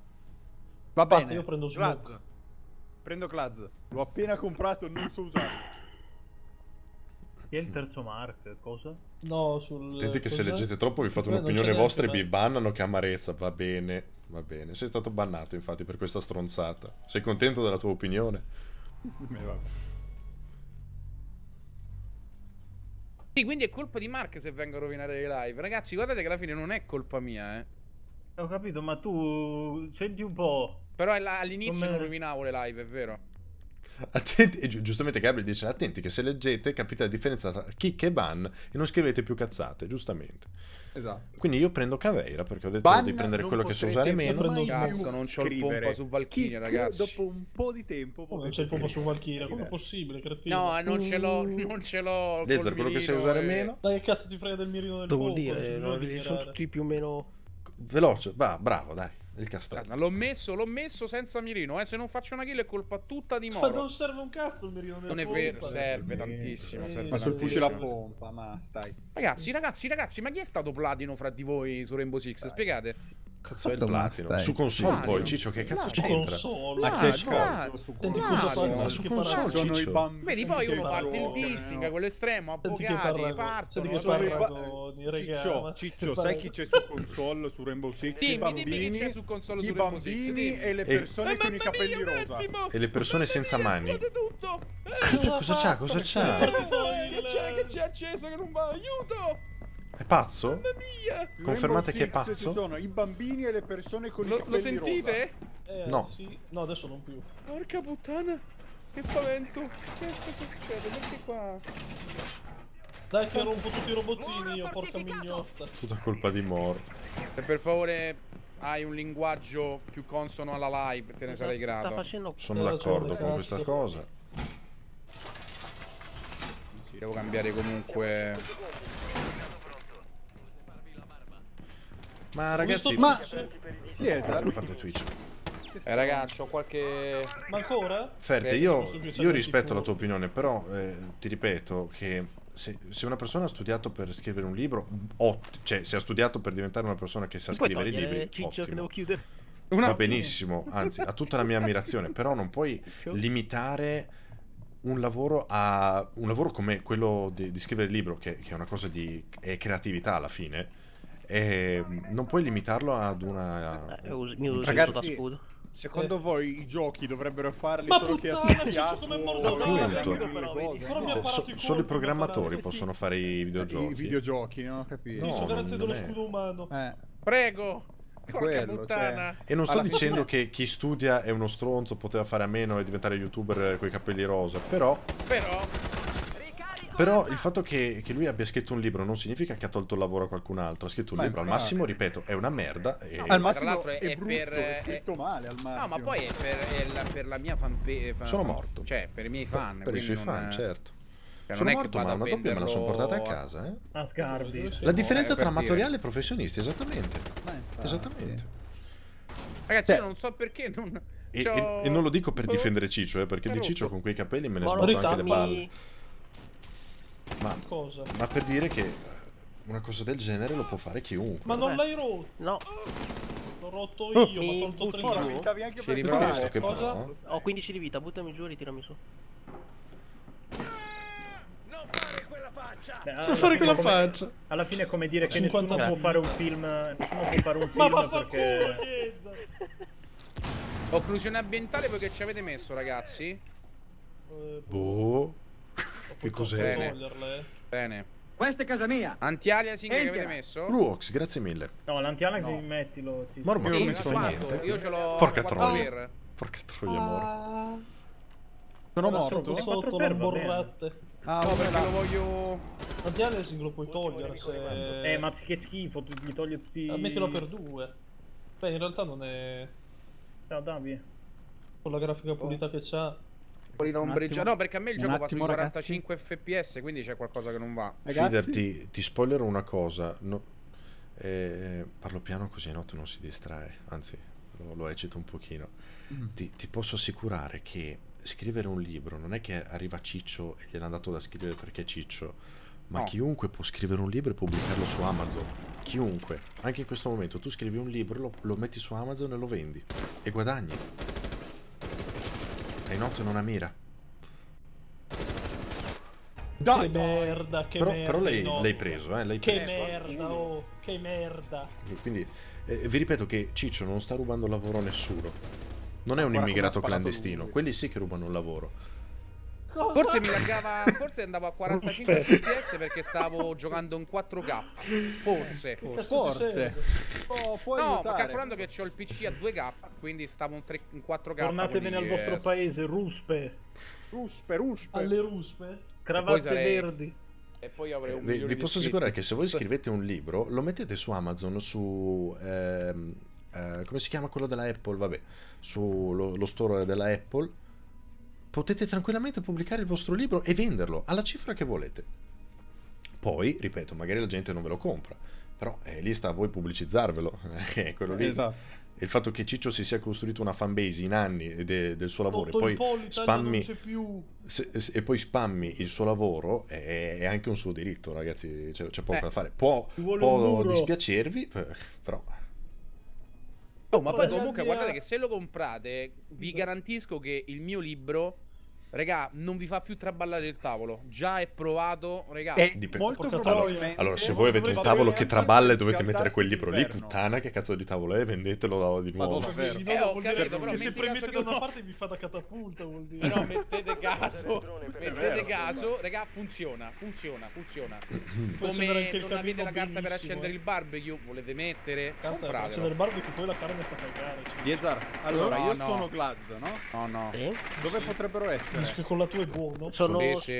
Va
Infatti,
bene,
io prendo
Glaz.
Smoke.
Prendo Glaz. L'ho appena comprato, non so usarlo.
Chi è il terzo Mark? Cosa?
No, sul...
Attenti che se
cos'è?
leggete troppo vi fate
Eh, non
un'opinione
c'è
vostra e
neanche
vi bannano, che amarezza. Va bene, va bene. Sei stato bannato infatti per questa stronzata. Sei contento della tua opinione?
Eh, vabbè.
Sì, quindi è colpa di Mark se vengo a rovinare le live. Ragazzi, guardate che alla fine non è colpa mia, eh.
Ho capito, ma tu senti un po'.
Però alla- all'inizio
Come-
non rovinavo le live, è vero.
Attenti, e gi- giustamente Gabriel dice: attenti che se leggete capite la differenza tra kick e ban e non scrivete più cazzate, giustamente.
Esatto.
Quindi io prendo Caveira perché ho detto
Ban
di prendere
non
quello che so
potrete
usare meno.
prendo
mai
Cazzo,
più
non c'ho il
scrivere.
pompa su Valkyria,
Kick,
ragazzi.
Dopo un po' di tempo
Oh, non c'è il pompa su Valkyria, come è
Scrivere.
possibile, cretino?
No, non ce l'ho, non ce l'ho.
Lezer,
col
quello che sai
mirino
usare
e-
meno.
Dai, che cazzo ti frega del mirino del
Cosa vuol
pompa? Non c'è
dire?
bisogno
Non
di
avevi- sono
mirare.
tutti più o meno.
Veloce, va, bravo, dai. Il castello.
Guarda, L'ho messo, l'ho messo senza mirino, eh. Se non faccio una kill è colpa tutta di
Ma
Moro.
non serve un cazzo il mirino del
Non è
pompa.
vero, serve tantissimo.
Eh,
serve
Ma sul
Tantissimo.
fucile a pompa, ma stai.
Ragazzi, ragazzi, ragazzi, ma chi è stato platino fra di voi su Rainbow Six? Spiegate.
Cazzo è il
Ma
platino?
stai
Su console
zitto.
poi, Ciccio, che cazzo
Su
c'entra?
console.
Ma
Ah,
che
dai.
cazzo su
Senti
Platino.
cosa fa?
Ma
Senti
su
che
console,
paragone.
Sono i
Ciccio.
bambini.
Vedi, poi
che
uno parte il
giocano.
dissing, quello estremo,
Senti che
avvocati,
paragone.
partono.
Senti che
Sono i
paragoni,
ba-
regà,
Ciccio,
ma-
Ciccio,
che
sai chi c'è su console su Rainbow Six?
Dimmi,
I bambini,
dimmi chi c'è su console
i
su Rainbow Six,
bambini
dimmi.
e le
E-
persone
Eh,
con i
mamma
capelli
mia, un
rosa.
attimo!
E le persone senza
Mamma mia,
mani.
esplode tutto! Eh,
Cosa, cosa c'ha? Cosa
È
c'ha?
partito
eh,
il-
che c'è? Che c'è acceso che non va? Aiuto!
È pazzo?
Mamma mia!
Confermate
Rainbow
che è
Six Ci
pazzo?
sono i bambini e le persone con i
Lo,
capelli
lo sentite?
Eh,
No.
sì. No, adesso non più.
Porca puttana! Che spavento! Che cosa succede? Perché qua?
Dai che rompo tutti i robottini io, porca mignotta.
Tutta colpa di Mor.
Se per favore hai un linguaggio più consono alla live, te ne sarei
Sta
grato.
facendo...
Sono d'accordo con questa cosa.
Devo cambiare comunque.
Ma ragazzi,
Ma
a parte Twitch.
Eh ragazzi, ho qualche...
Ma ancora?
Ferte,
Ok.
io, io rispetto la tua opinione, però eh, ti ripeto che se, se una persona ha studiato per scrivere un libro, ott- cioè se ha studiato per diventare una persona che sa
Mi puoi
scrivere i
togliere,
libri,
Ciccio, che
ottimo.
devo chiudere?
Va benissimo, anzi, ha tutta la mia ammirazione, però non puoi limitare un lavoro a un lavoro come quello di, di scrivere il libro, che, che è una cosa di è creatività alla fine, e non puoi limitarlo ad una...
Eh, us- mi uso
Ragazzi,
da scudo.
Secondo voi i giochi dovrebbero farli
Ma
solo chi ha
puttana,
studiato?
Ciccio, come è
o-
morto
Appunto.
o- le cose?
Però mi ha
Cioè,
parato
so-
i
solo i
colpi,
programmatori
mi ha parato,
possono
sì.
fare i videogiochi.
I videogiochi, non ho capito.
No,
Ciccio, grazie
non-
dello
non è.
scudo umano.
Eh,
Prego! Porca
quello,
puttana!
E non sto
Alla
dicendo che chi studia è uno stronzo, poteva fare a meno e diventare youtuber con i capelli rosa, però,
Però...
però il fatto che, che lui abbia scritto un libro non significa che ha tolto il lavoro a qualcun altro. Ha scritto un
Ma
libro, al
infatti.
massimo, ripeto, è una merda. E...
al
Tra
massimo
l'altro è-
è,
è
brutto,
per-
è scritto male al
No,
massimo.
ma poi è per, è la, per la mia fanpage.
Sono morto.
Cioè, per i miei fan.
Per i
quindi
suoi
non-
fan, certo.
cioè,
Sono
non è che
morto, ma
vado a
una doppia me la sono
venderlo
portata a casa, eh.
A Sgarbi.
La differenza
Eh, per
tra
dire.
amatoriale e professionisti, esattamente.
Ma infatti.
Esattamente.
Ragazzi, io non so perché non...
E,
c'ho-
e- e non lo dico per
Oh.
difendere Ciccio, eh, perché di
Rotto.
Ciccio con quei capelli me ne
Buono,
sbatto anche le
fammi-
palle. Ma,
Cosa?
ma per dire che una cosa del genere lo può fare chiunque.
Ma non
Eh.
l'hai rotto?
No,
L'ho rotto
Oh.
io,
Mi
ma ho tolto
butti
Ora
tre.
mi stavi anche
Ci
per
riprovo.
sparare.
Che
Cosa?
però,
ho quindici di vita, buttami giù e ritirami su.
Beh, alla
non fare
fine
quella
come-
faccia.
Alla fine è come dire che
cinquanta
nessuno può
anni.
fare un film. Nessuno può fare un
Ma
film
vaffanculo,
perché.
Chiesa!
Occlusione ambientale voi che ci avete messo, ragazzi?
Eh,
Boh. Che cos'è?
Bene.
toglierle, eh.
Bene.
Questa è casa mia.
Anti-aliasing che
Entra.
avete messo?
Ruox, grazie mille.
No, l'anti-aliasing mettilo. ti-
Ma ormai
Sì,
non
me
mi
l'ha
fa
fatto.
niente.
Io ce l'ho
Porca
quattro
troia.
per.
Porca troia, amore.
Sono
Era
morto?
sotto, sotto
quattro
le
per va bene.
borrate.
Ah,
No, perché
voilà.
lo voglio...
Ma di Alessing lo puoi togliere se...
Eh, ma che schifo, tu gli togli tutti.
Ah, mettilo per due. Beh, in realtà non è...
Ciao, Davi.
Con la grafica pulita che c'ha...
Quelli da
Un
ombreggia-
attimo.
No, perché a me il
Un
gioco va sui
attimo, ragazzi.
quarantacinque F P S, quindi c'è qualcosa che non va.
Ragazzi,
Fidati, ti spoilerò una cosa. No, eh, parlo piano così a notte non si distrae. Anzi, lo, lo eccito un pochino.
Mm.
Ti, ti posso assicurare che scrivere un libro non è che arriva Ciccio e gliel'ha dato da scrivere perché è Ciccio, ma
No.
chiunque può scrivere un libro e pubblicarlo su Amazon. Chiunque. Anche in questo momento tu scrivi un libro, lo, lo metti su Amazon e lo vendi. E guadagni. Hai notte non ha mira.
Che merda, che
Però,
merda.
però l'hai,
no.
l'hai preso, eh? L'hai
Che
preso.
merda, oh, che merda.
Quindi eh, vi ripeto che Ciccio non sta rubando lavoro a nessuno. Non è un
Guarda come ha
immigrato
sparato
clandestino.
lui.
Quelli sì che rubano il lavoro.
Cosa?
Forse mi laggava, forse andavo a quarantacinque F P S perché stavo giocando in quattro K. Forse.
Che cazzo ci
Forse.
serve?
può, può
No, ma
aiutare.
calcolando che ho il P C a due K, quindi stavo in, tre- in quattro K.
Tornatevene al
quindi,
vostro
eh,
paese, ruspe,
Ruspe, ruspe.
Alle ruspe?
poi
cravatte
sarei-
verdi.
E poi avrei un
Vi,
milione
vi
di
posso
iscritti.
assicurare che se voi scrivete un libro, lo mettete su Amazon, su... ehm, eh, come si chiama quello della Apple? Vabbè, su lo, lo store della Apple, potete tranquillamente pubblicare il vostro libro e venderlo alla cifra che volete. Poi, ripeto, magari la gente non ve lo compra, però eh, lì sta a voi pubblicizzarvelo. È quello lì.
Esatto.
E il fatto che Ciccio si sia costruito una fanbase in anni de- del suo lavoro e
Sotto
poi
il polo Italia
spammi
non c'è più.
se- se- e poi spammi il suo lavoro è, è anche un suo diritto, ragazzi, c'è, c'è poco
Eh.
da fare. Può,
Ci vuole
può
un muro.
dispiacervi, eh, però
Oh, ma poi
Voglio
comunque
dire-
guardate che se lo comprate vi garantisco che il mio libro, regà, non vi fa più traballare il tavolo. Già è provato, regà.
E
Dipende.
molto
Porca
probabilmente.
allora se voi avete un
va
tavolo
bene
che
anche
traballa e
per
dovete mettere quel
scaldarsi
libro lì,
d'inverno.
puttana, che cazzo di tavolo è? Vendetelo da- di nuovo.
Madonna, vero.
Sì,
Eh,
no,
ho
vuol
capito,
dire
però
che se
metti
premete
caso
da
che
una
uno-
parte vi fa da catapulta, vuol dire.
Però mettete caso, mettete
vero.
caso, regà, funziona, funziona, funziona.
Puoi accendere
Come
anche il
non avete
camino
la carta per
benissimo,
accendere
eh.
il barbecue, volete mettere?
Carta per accendere
Compratelo.
il barbecue, poi la carne fa cagare. Cioè.
Biezar, allora
No,
io
no.
sono Glaz, no?
No, no.
Sì.
Dove potrebbero essere?
Dici che con la tua è buono.
Sono
Sì, sì.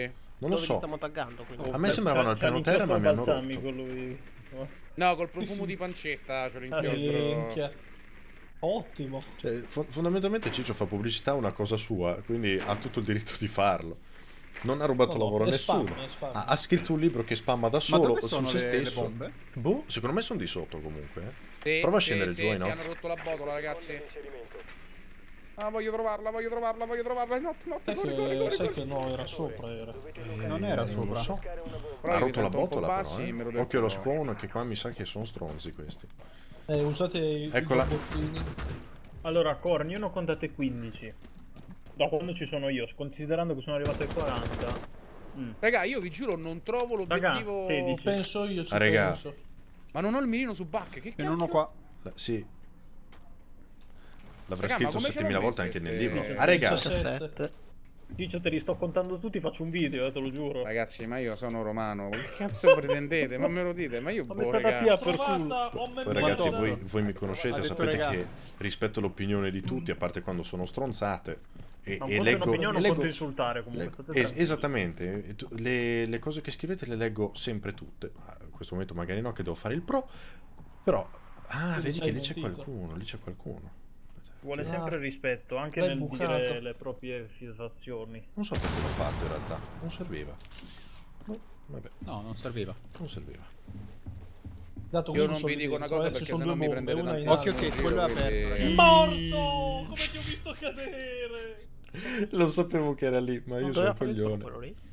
Non lo
Dove
so.
li stiamo taggando, quindi.
A me sembravano al piano terra, ma mi hanno rotto.
Con lui.
No, col profumo di pancetta c'ho l'inchiostro.
Minchia. Ottimo.
Cioè, fo- fondamentalmente Ciccio fa pubblicità una cosa sua, quindi ha tutto il diritto di farlo. Non ha rubato
No, no,
lavoro a
è
nessuno.
spam, è spam.
Ha, ha scritto un libro che spamma da
Ma
solo
dove
su
sono
se
le, le
stesso.
bombe?
Boh, secondo me sono di sotto comunque. eh.
Sì,
Prova a
sì,
scendere
sì,
giù,
sì,
no?
hanno rotto la botola, ragazzi. Ah, voglio trovarla, voglio trovarla, voglio trovarla. Notte, notte,
Sai
corri,
che,
corri, corri,
sai
corri.
che no, era sopra, era.
Non era
Non
sopra.
lo so.
Però
Ha
io mi
rotto la
sento un po'
botola
bassi,
però,
me lo
eh.
devo
Occhio allo
provare.
spawn che qua mi sa che sono stronzi questi.
Eh, usate i,
Eccola.
i bottini.
Allora, Corn, io ne ho contate quindici. Da quando ci sono io, considerando che sono arrivato ai quaranta. Mm.
Raga, io vi giuro non trovo l'obiettivo.
Raga, sedici.
Penso io ci
Ah, regà.
penso.
Ma non ho il mirino su Buck, che
E
cacchio?
non ho qua.
La- sì. L'avrà
Raga, ma
scritto
come ce
settemila
l'ho
volte
messe
anche nel
ste-
libro. Ah, regà.
diciassette.
Ciccio, te li sto contando tutti, faccio un video, eh, te lo giuro.
Ragazzi, ma io sono romano. Che cazzo pretendete? Ma me lo dite? Ma io
Ma
boh,
mi state a
raga.
pia per culo.
Trovata, ho
Poi ragazzi,
memorizzato.
voi, voi mi conoscete,
Ha detto
sapete
regà.
che rispetto l'opinione di tutti, a parte quando sono stronzate. E,
Non
e
conto
leggo,
un'opinione,
e
non
leggo-
conto insultare comunque.
le-
state
es-
tranquilli.
esattamente, e tu- le, le cose che scrivete le leggo sempre tutte. Ma in questo momento magari no, che devo fare il pro. Però, ah,
Quindi
vedi
sei
che lì c'è
mentito.
qualcuno, lì c'è qualcuno.
Vuole
Ah.
sempre rispetto, anche
L'hai
nel
bucato.
dire le proprie situazioni.
Non so perché l'ho fatto in realtà, non serviva. Boh, vabbè,
No, non serviva.
non serviva.
Dato
Io
questo
non
sono
vi dico una
dentro,
cosa
eh, ci
perché
sono
sennò
due
mi
bombe,
prendete
una in
tantissimo.
Occhio che
in
quello
giro,
è aperto,
quindi-
ragazzi.
Morto! Come ti ho visto cadere?
Lo sapevo che era lì, ma io
Non
sono
doveva fare il
coglione.
quello lì.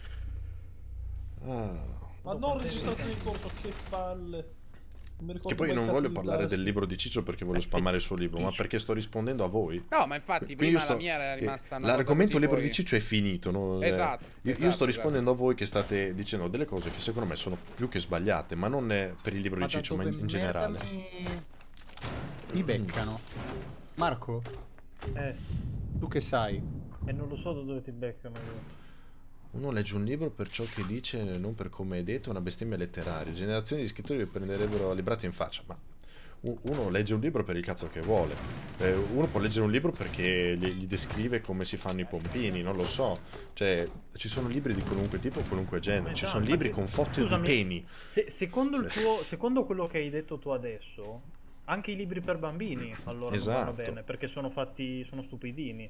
Ah.
Ma non registrazione in corso, che palle. Non mi ricordo
Che poi
mai
non
il
voglio
cazzo di
parlare
tasti.
del libro di Ciccio perché voglio spammare il suo libro, ma perché sto rispondendo a voi.
No, ma infatti
Quindi
prima
io sto-
la mia era rimasta
eh,
una
l'argomento
cosa
libro
così,
di Ciccio è finito, no? Eh,
Esatto,
io,
esatto,
io sto
esatto.
rispondendo a voi che state dicendo delle cose che secondo me sono più che sbagliate, ma non è per il libro
Ma
di
da
Ciccio, ma
dove
in, in
merda
generale.
Mi... mi beccano. Marco,
Eh,
tu che sai?
e non lo so da dove ti beccano io.
Uno legge un libro per ciò che dice, non per come è detto, è una bestemmia letteraria. Generazioni di scrittori vi prenderebbero librati in faccia, ma u- uno legge un libro per il cazzo che vuole. Eh, uno può leggere un libro perché gli, gli descrive come si fanno i pompini, non lo so. Cioè, ci sono libri di qualunque tipo, qualunque genere. Ci
Esatto,
sono libri
ma se-
con foto di
scusami,
peni.
Se, secondo, il
Cioè.
tuo, secondo quello che hai detto tu adesso, anche i libri per bambini allora non
Esatto.
vanno bene perché sono fatti, sono stupidini.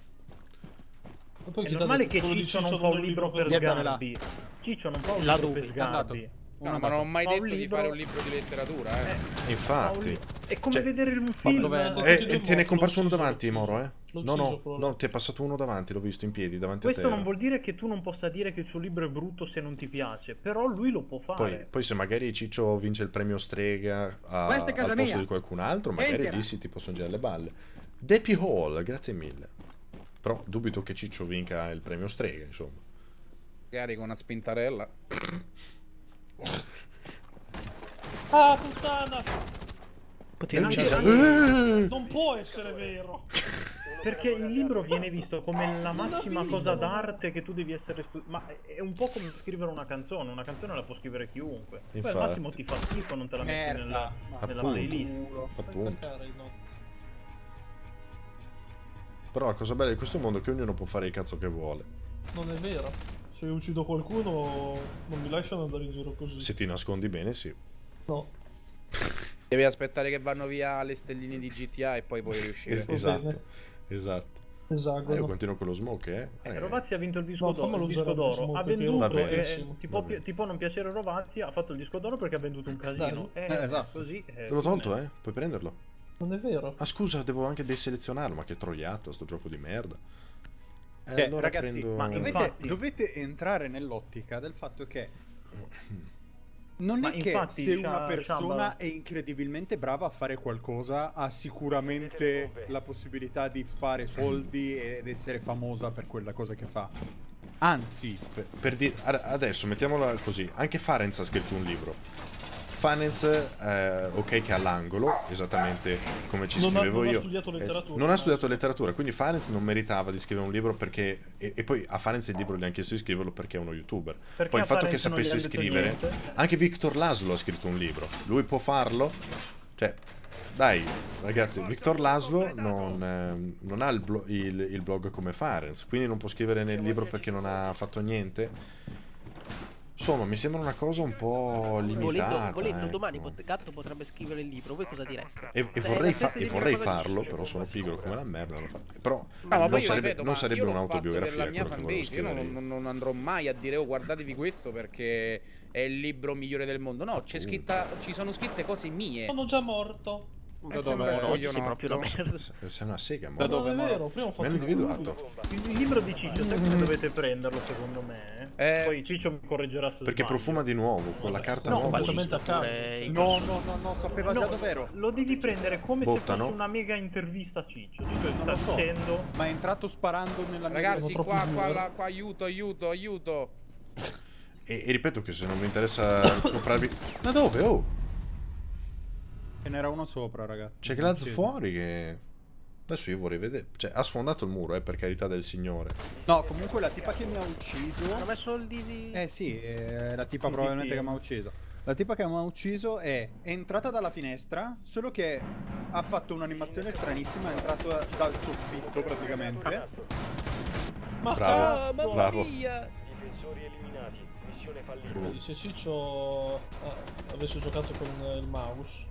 E poi
È
chi t'ha
normale
detto
che
quello di
Ciccio non fa
non
un
è
libro per
Piazzale là.
sgarbi. Ciccio non fa un
La
libro
dove?
per
È andato.
sgarbi.
No, ma non ho mai
Fa un
detto di
libro-
fare un libro di letteratura, eh.
Fa un
Infatti.
li- È come
Cioè,
vedere un film.
dov'è?
Sono
Eh,
tutti e due
eh, te ne è
morti,
comparso
l'ho
uno
ucciso,
davanti,
l'ho
Moro, eh?
ucciso.
No,
L'ho ucciso
no,
quello
no,
là.
ti è passato uno davanti, l'ho visto in piedi, davanti
Questo
a te.
non vuol dire che tu non possa dire che il suo libro è brutto se non ti piace, però lui lo può fare.
Poi, poi se magari Ciccio vince il premio strega a-
Questa è casa
al posto
mia.
di qualcun altro, magari
Entera.
lì si ti possono girare le balle. Deppy Hall, grazie mille. Però dubito che Ciccio vinca il premio strega, insomma.
Magari con una spintarella.
Ah, puttana!
Potevi
Anche-
uccidere.
Eh!
Non può essere vero!
Perché il libro viene visto come la
Non
massima
abilita,
cosa
non-
d'arte che tu devi essere stu- ma è un po' come scrivere una canzone, una canzone la può scrivere chiunque. Poi al
Infatti.
massimo ti fa schifo, non te la metti
Merda.
nella, nella
Appunto.
playlist.
Fai
Appunto.
cacare i notti.
Però la cosa bella di questo mondo è che ognuno può fare il cazzo che vuole.
Non è vero. Se io uccido qualcuno non mi lasciano andare in giro così.
Se ti nascondi bene, sì.
No.
Devi aspettare che vanno via le stelline di G T A e poi puoi riuscire.
Es-
Va
esatto.
bene.
Esatto. Ah, io
Esagono.
continuo con lo smoke, eh.
Eh,
Eh,
Rovazzi ha vinto il disco
No,
d'oro,
fammelo
il disco
usare
d'oro.
adesso,
Ha
perché
venduto,
Va bene.
eh,
benissimo.
ti,
Va
può,
bene.
ti può non piacere Rovazzi, ha fatto il disco d'oro perché ha venduto un casino.
Dai.
Eh,
Eh, esatto.
Così, eh,
Te l'ho tolto,
quindi-
eh. Puoi prenderlo.
Non è vero.
Ah, scusa, devo anche deselezionarlo. Ma che troiato, sto gioco di merda. Eh,
Cioè,
allora
ragazzi,
prendo...
ma
dovete,
infatti-
dovete entrare nell'ottica del fatto che non
Ma
è che
infatti,
se
Sha-
una persona
Shamba-
è incredibilmente brava a fare qualcosa ha sicuramente la possibilità di fare soldi ed essere famosa per quella cosa che fa. Anzi,
Per, per di- ad- adesso mettiamola così, anche Farenz ha scritto un libro. Farenz, eh, ok che è all'angolo, esattamente come ci
Non ha-
scrivevo
non ha
io.
studiato
Eh,
letteratura,
non ha
ma-
studiato letteratura, quindi Farenz non meritava di scrivere un libro perché... E, e poi a Farenz il libro gli hanno chiesto di scriverlo perché è uno youtuber.
Perché
poi il
a
fatto che
Farenz non gli
sapesse
hanno detto
scrivere...
niente?
Anche Victor Laszlo ha scritto un libro. Lui può farlo? Cioè... Dai, ragazzi, Victor Laszlo non, eh, non ha il, blo- il- il blog come Farenz, quindi non può scrivere nel libro perché non ha fatto niente. Insomma, mi sembra una cosa un po' limitata.
Volendo, volendo
ecco.
domani pot- Gatto potrebbe scrivere il libro, voi cosa direste?
E, e
Cioè, è
vorrei,
la
fa-
stessa
e
identica
vorrei
cosa di
farlo,
Ciccio.
però sono pigro come la merda. Non lo fa. Però
No, ma
non
poi io
sarebbe,
ripeto,
non
ma
sarebbe
io l'ho fatto
un'autobiografia.
per la mia
quello che volevo
fanbase. Io non,
scrivere io.
non- non andrò mai a dire oh guardatevi questo perché è il libro migliore del mondo. No, c'è scritta, ci sono scritte cose mie.
Sono già morto.
Da
Eh,
dove
sembra- oggi
io
sei
no,
proprio una merda.
Sei una sega,
Da
ma
dove,
Non è
Moro?
vero, prima ho
mi
fatto
hanno
il
individuato.
Il libro di Ciccio, sai come dovete prenderlo secondo me?
Eh.
Poi Ciccio mi correggerà se
Perché
sbaglio.
profuma di nuovo, con la carta
No,
nuova.
completamente a caso.
Eh,
No, no, no, no, sapeva già
No,
dov'ero.
lo devi prendere come se
Bottano?
fosse una mega intervista a Ciccio. Ciccio sta
lo so.
dicendo...
Ma è entrato sparando nella mia
Ragazzi,
Sono
qua,
troppo
qua,
duro.
la- qua, aiuto, aiuto, aiuto.
E, e ripeto che se non mi interessa comprarvi... Ma dove? Oh!
Ce n'era uno sopra, ragazzi.
C'è Glaz fuori che... Adesso io vorrei vedere... Cioè, ha sfondato il muro, eh, per carità del signore.
No, comunque la tipa che mi ha ucciso...
Hanno messo il D V...
Eh sì, è la tipa
Il
probabilmente
D P M.
che mi ha ucciso. La tipa che mi ha ucciso è entrata dalla finestra, solo che ha fatto un'animazione stranissima, è entrato dal soffitto praticamente.
Ma
Bravo,
cazzo!
bravo.
Difensori eliminati. Missione fallita.
Vedi, se Ciccio ah, avesse giocato con il mouse.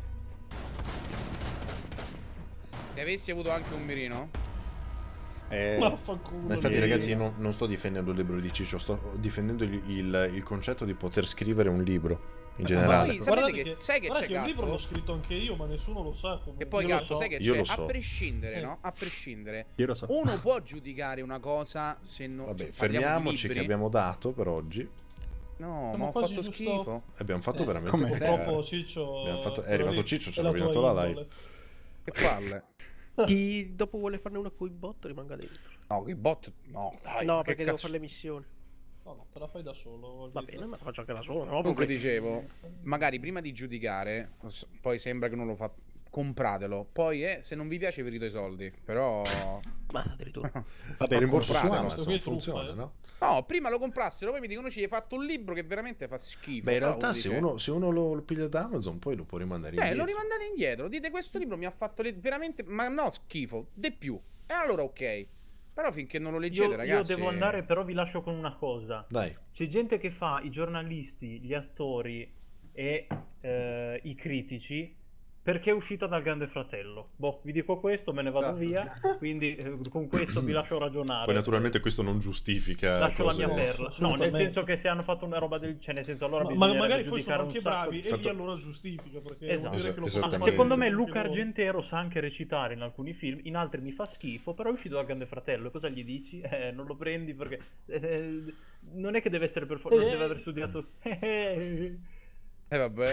Se avessi avuto anche un mirino.
Eh,
Ma fanculo.
Ma infatti
lì.
ragazzi io non, non sto difendendo il libro di Ciccio, sto difendendo il, il- il concetto di poter scrivere un libro in
Ma
generale.
poi sapete
Guardate
che,
che,
sai che
guarda
c'è
che un libro
Gatto?
l'ho scritto anche io, ma nessuno lo sa. Come...
E poi
io lo
Gatto,
so.
sai che
Io
c'è?
lo so.
A prescindere,
Eh.
no? A prescindere.
io lo so.
Uno può giudicare una cosa se non...
Vabbè,
cioè, parliamo di
fermiamoci che
libri.
abbiamo dato per oggi.
No,
Ma
ma ho
quasi
fatto
giusto-
schifo.
Abbiamo fatto
Eh,
veramente
come
cagare.
Purtroppo Ciccio...
Abbiamo fatto- è
quello
arrivato
lì
Ciccio, ci
è
ha
la tua
rovinato la
indole.
Che palle.
Chi dopo vuole farne una coi bot rimanga dentro.
No, che bot... No, dai.
no,
che
perché devo
cazzo-
fare le missioni.
No, no, te la fai da solo.
Va bene, ma la faccio anche da solo. No,
Comunque
problemi.
dicevo, magari prima di giudicare, s- poi sembra che non lo fa, compratelo. Poi eh, se non vi piace vi ridò i soldi, però...
Ma addirittura.
Vabbè, il rimborso su
compratelo,
questo qui
Amazon
è truffa,
funziona,
eh.
no?
No, prima lo comprassero, poi mi dicono ci hai fatto un libro che veramente fa schifo.
Beh, in
però
realtà
uno
se
dice,
uno, se uno lo, lo piglia da Amazon poi lo può rimandare
Eh,
indietro.
lo rimandate indietro, dite questo libro mi ha fatto le- veramente, ma no schifo, di più. E allora ok. Però finché non lo leggete,
Io, io
ragazzi...
devo andare, però vi lascio con una cosa.
Dai,
C'è gente che fa i giornalisti, gli attori e eh, i critici perché è uscita dal Grande Fratello. Boh, vi dico questo, me ne vado via, quindi eh, con questo vi lascio ragionare.
poi naturalmente questo non giustifica
Lascio la
cose-
mia perla. No, nel
assolutamente.
senso che se hanno fatto una roba del... Cioè, nel senso, allora
Ma,
bisogna
ma magari poi sono
giudicare un
anche
sacco-
bravi e
Fatto-
lì allora giustifica perché
Esatto.
vuol dire che lo
Esattamente.
possono
Secondo me
fare
Luca
anche loro.
Argentero sa anche recitare in alcuni film, in altri mi fa schifo, però è uscito dal Grande Fratello. Cosa gli dici? Eh, non lo prendi perché eh, non è che deve essere per forza,
Eh.
deve aver studiato.
Eh vabbè.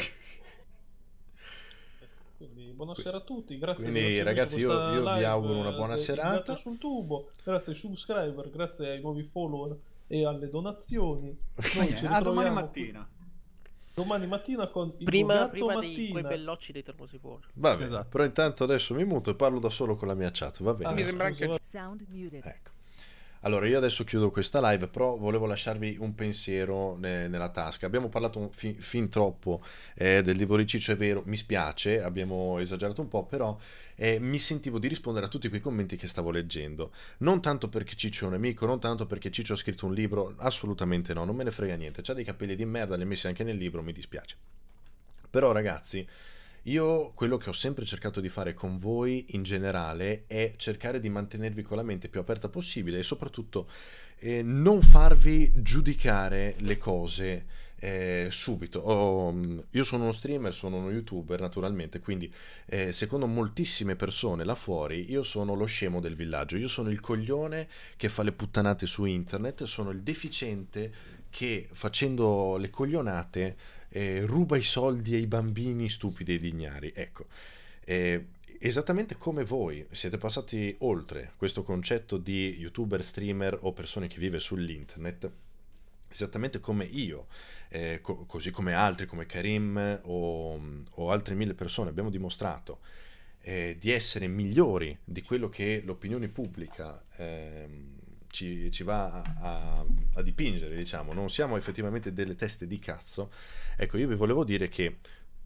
Quindi buonasera a tutti, grazie
Quindi,
per aver
ragazzi,
seguito
io-
questa
io vi
live,
auguro una
eh,
buona
del
serata.
Gatto sul tubo, grazie ai subscriber, grazie ai nuovi follower e alle donazioni. Noi ci
a domani
ritroviamo
mattina.
domani mattina con il
Prima,
Gatto
prima di
mattina.
quei bellocci dei termosifoni.
Vabbè,
Esatto.
però intanto adesso mi muto e parlo da solo con la mia chat, va bene?
Ah,
Mi sembra anche...
scusa,
Sound muted.
Ecco. Allora, io adesso chiudo questa live, però volevo lasciarvi un pensiero ne- nella tasca. Abbiamo parlato un- fin, fin troppo eh, del libro di Ciccio, è vero, mi spiace, abbiamo esagerato un po', però eh, mi sentivo di rispondere a tutti quei commenti che stavo leggendo. Non tanto perché Ciccio è un nemico, non tanto perché Ciccio ha scritto un libro, assolutamente no, non me ne frega niente. C'ha dei capelli di merda, li ha messi anche nel libro, mi dispiace. Però ragazzi, io quello che ho sempre cercato di fare con voi in generale è cercare di mantenervi con la mente più aperta possibile e soprattutto eh, non farvi giudicare le cose eh, subito. Oh, io sono uno streamer, sono uno youtuber naturalmente, quindi eh, secondo moltissime persone là fuori io sono lo scemo del villaggio, io sono il coglione che fa le puttanate su internet, sono il deficiente che facendo le coglionate eh, ruba i soldi ai bambini stupidi e ignari. Ecco, eh, esattamente come voi siete passati oltre questo concetto di youtuber, streamer o persone che vive sull'internet, esattamente come io, eh, co- così come altri come Karim o, o altre mille persone abbiamo dimostrato eh, di essere migliori di quello che l'opinione pubblica ehm, ci, ci va a, a, a dipingere, diciamo. Non siamo effettivamente delle teste di cazzo. Ecco, io vi volevo dire che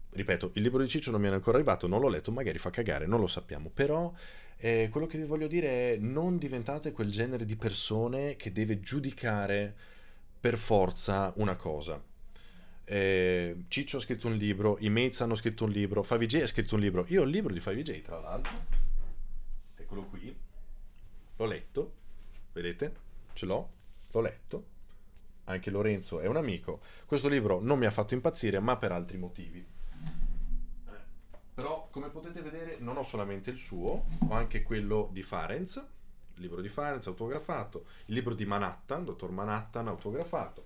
ripeto, il libro di Ciccio non mi è ancora arrivato, non l'ho letto, magari fa cagare, non lo sappiamo, però eh, quello che vi voglio dire è non diventate quel genere di persone che deve giudicare per forza una cosa. Eh, Ciccio ha scritto un libro, i Mates hanno scritto un libro, five J ha scritto un libro, io ho il libro di five J tra l'altro, eccolo qui, l'ho letto, vedete, ce l'ho, l'ho letto, anche Lorenzo è un amico, questo libro non mi ha fatto impazzire ma per altri motivi, però come potete vedere non ho solamente il suo, ho anche quello di Farenz, il libro di Farenz autografato, il libro di Manhattan, dottor Manhattan autografato.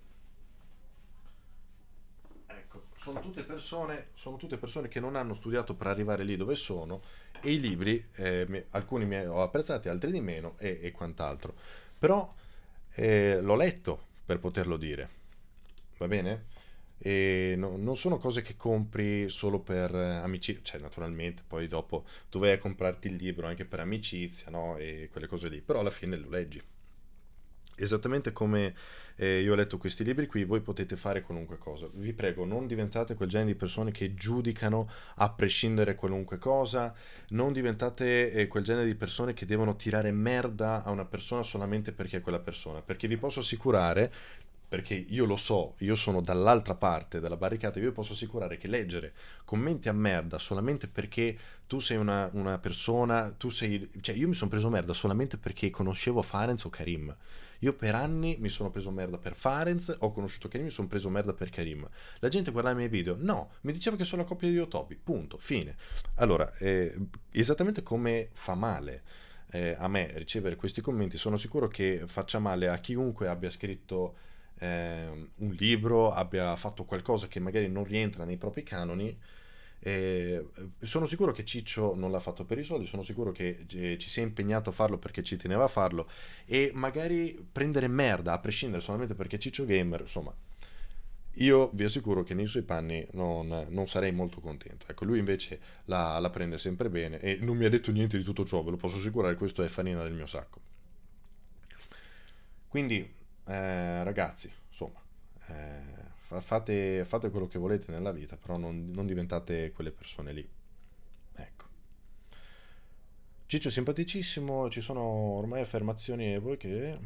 Sono tutte persone, sono tutte persone che non hanno studiato per arrivare lì dove sono, e i libri, eh, mi- alcuni mi ho apprezzati, altri di meno e, e quant'altro. Però eh, l'ho letto per poterlo dire, va bene? E no- non sono cose che compri solo per eh, amicizia, cioè naturalmente poi dopo tu vai a comprarti il libro anche per amicizia, no? E quelle cose lì, però alla fine lo leggi. Esattamente come eh, io ho letto questi libri qui, voi potete fare qualunque cosa. Vi prego, non diventate quel genere di persone che giudicano a prescindere qualunque cosa, non diventate eh, quel genere di persone che devono tirare merda a una persona solamente perché è quella persona, perché vi posso assicurare, perché io lo so, io sono dall'altra parte della barricata, io vi posso assicurare che leggere commenti a merda solamente perché tu sei una, una persona, tu sei, cioè io mi sono preso merda solamente perché conoscevo Farenz o Karim. Io per anni mi sono preso merda per Farenz, ho conosciuto Karim, mi sono preso merda per Karim. La gente guardava i miei video, no, mi diceva che sono la coppia di Yotobi, punto, fine. Allora, eh, esattamente come fa male eh, a me ricevere questi commenti, sono sicuro che faccia male a chiunque abbia scritto eh, un libro, abbia fatto qualcosa che magari non rientra nei propri canoni. Eh, sono sicuro che Ciccio non l'ha fatto per i soldi, sono sicuro che eh, ci si è impegnato a farlo perché ci teneva a farlo, e magari prendere merda a prescindere solamente perché Ciccio Gamer, insomma, io vi assicuro che nei suoi panni non, non sarei molto contento. Ecco, lui invece la, la prende sempre bene e non mi ha detto niente di tutto ciò, ve lo posso assicurare, questo è farina del mio sacco. Quindi eh, ragazzi, insomma, eh, Fate, fate quello che volete nella vita, però non, non diventate quelle persone lì. Ecco. Ciccio è simpaticissimo, ci sono ormai affermazioni e voi che...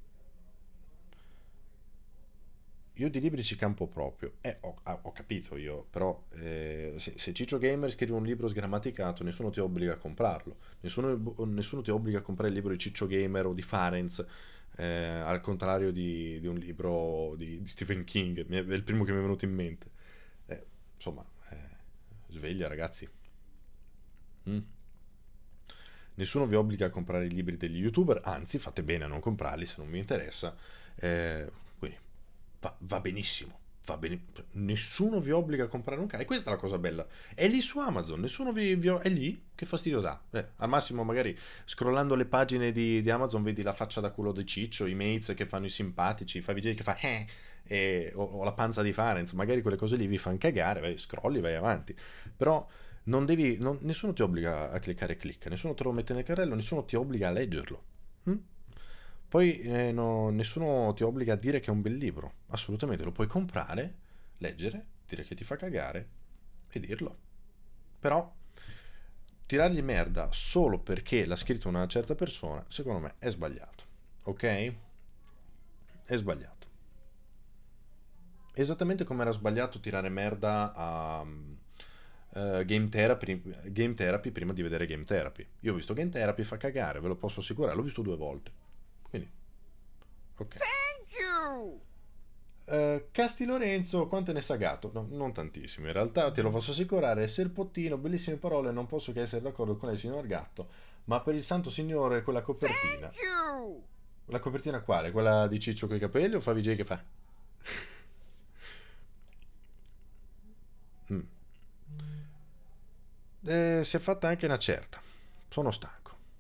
Io di libri ci campo proprio. Eh, ho, ho capito io, però eh, se, se Ciccio Gamer scrive un libro sgrammaticato, nessuno ti obbliga a comprarlo. Nessuno, nessuno ti obbliga a comprare il libro di Ciccio Gamer o di Farenz. Eh, al contrario di, di un libro di, di Stephen King, è il primo che mi è venuto in mente. Eh, insomma, eh, sveglia ragazzi. Mm. Nessuno vi obbliga a comprare i libri degli youtuber, anzi fate bene a non comprarli se non vi interessa. Eh, quindi va, va benissimo. Va bene. Nessuno vi obbliga a comprare un cane. E questa è la cosa bella. È lì su Amazon. Nessuno vi, vi è lì. Che fastidio dà? Eh, al massimo, magari scrollando le pagine di, di Amazon, vedi la faccia da culo di Ciccio, i mates che fanno i simpatici, i five J che fa eh, e, o, o la panza di Farenz. Magari quelle cose lì vi fanno cagare. Vai, scrolli, vai avanti. Però non devi. Non, nessuno ti obbliga a cliccare clic. Nessuno te lo mette nel carrello. Nessuno ti obbliga a leggerlo. Hm? Poi eh, no, nessuno ti obbliga a dire che è un bel libro, assolutamente, lo puoi comprare, leggere, dire che ti fa cagare e dirlo. Però tirargli merda solo perché l'ha scritto una certa persona, secondo me è sbagliato, ok? È sbagliato. Esattamente come era sbagliato tirare merda a uh, Game Therapy, Game Therapy prima di vedere Game Therapy. Io ho visto Game Therapy, fa cagare, ve lo posso assicurare, l'ho visto due volte. Quindi, ok.
Thank you!
Uh, Casti Lorenzo, quanto ne è sagato? No, non tantissimo, in realtà te lo posso assicurare. Serpottino, bellissime parole, non posso che essere d'accordo con lei, signor Gatto. Ma per il santo signore, quella copertina.
Thank you!
La copertina quale? Quella di Ciccio coi capelli o Favi J che fa? mm. eh, si è fatta anche una certa. Sono stanco.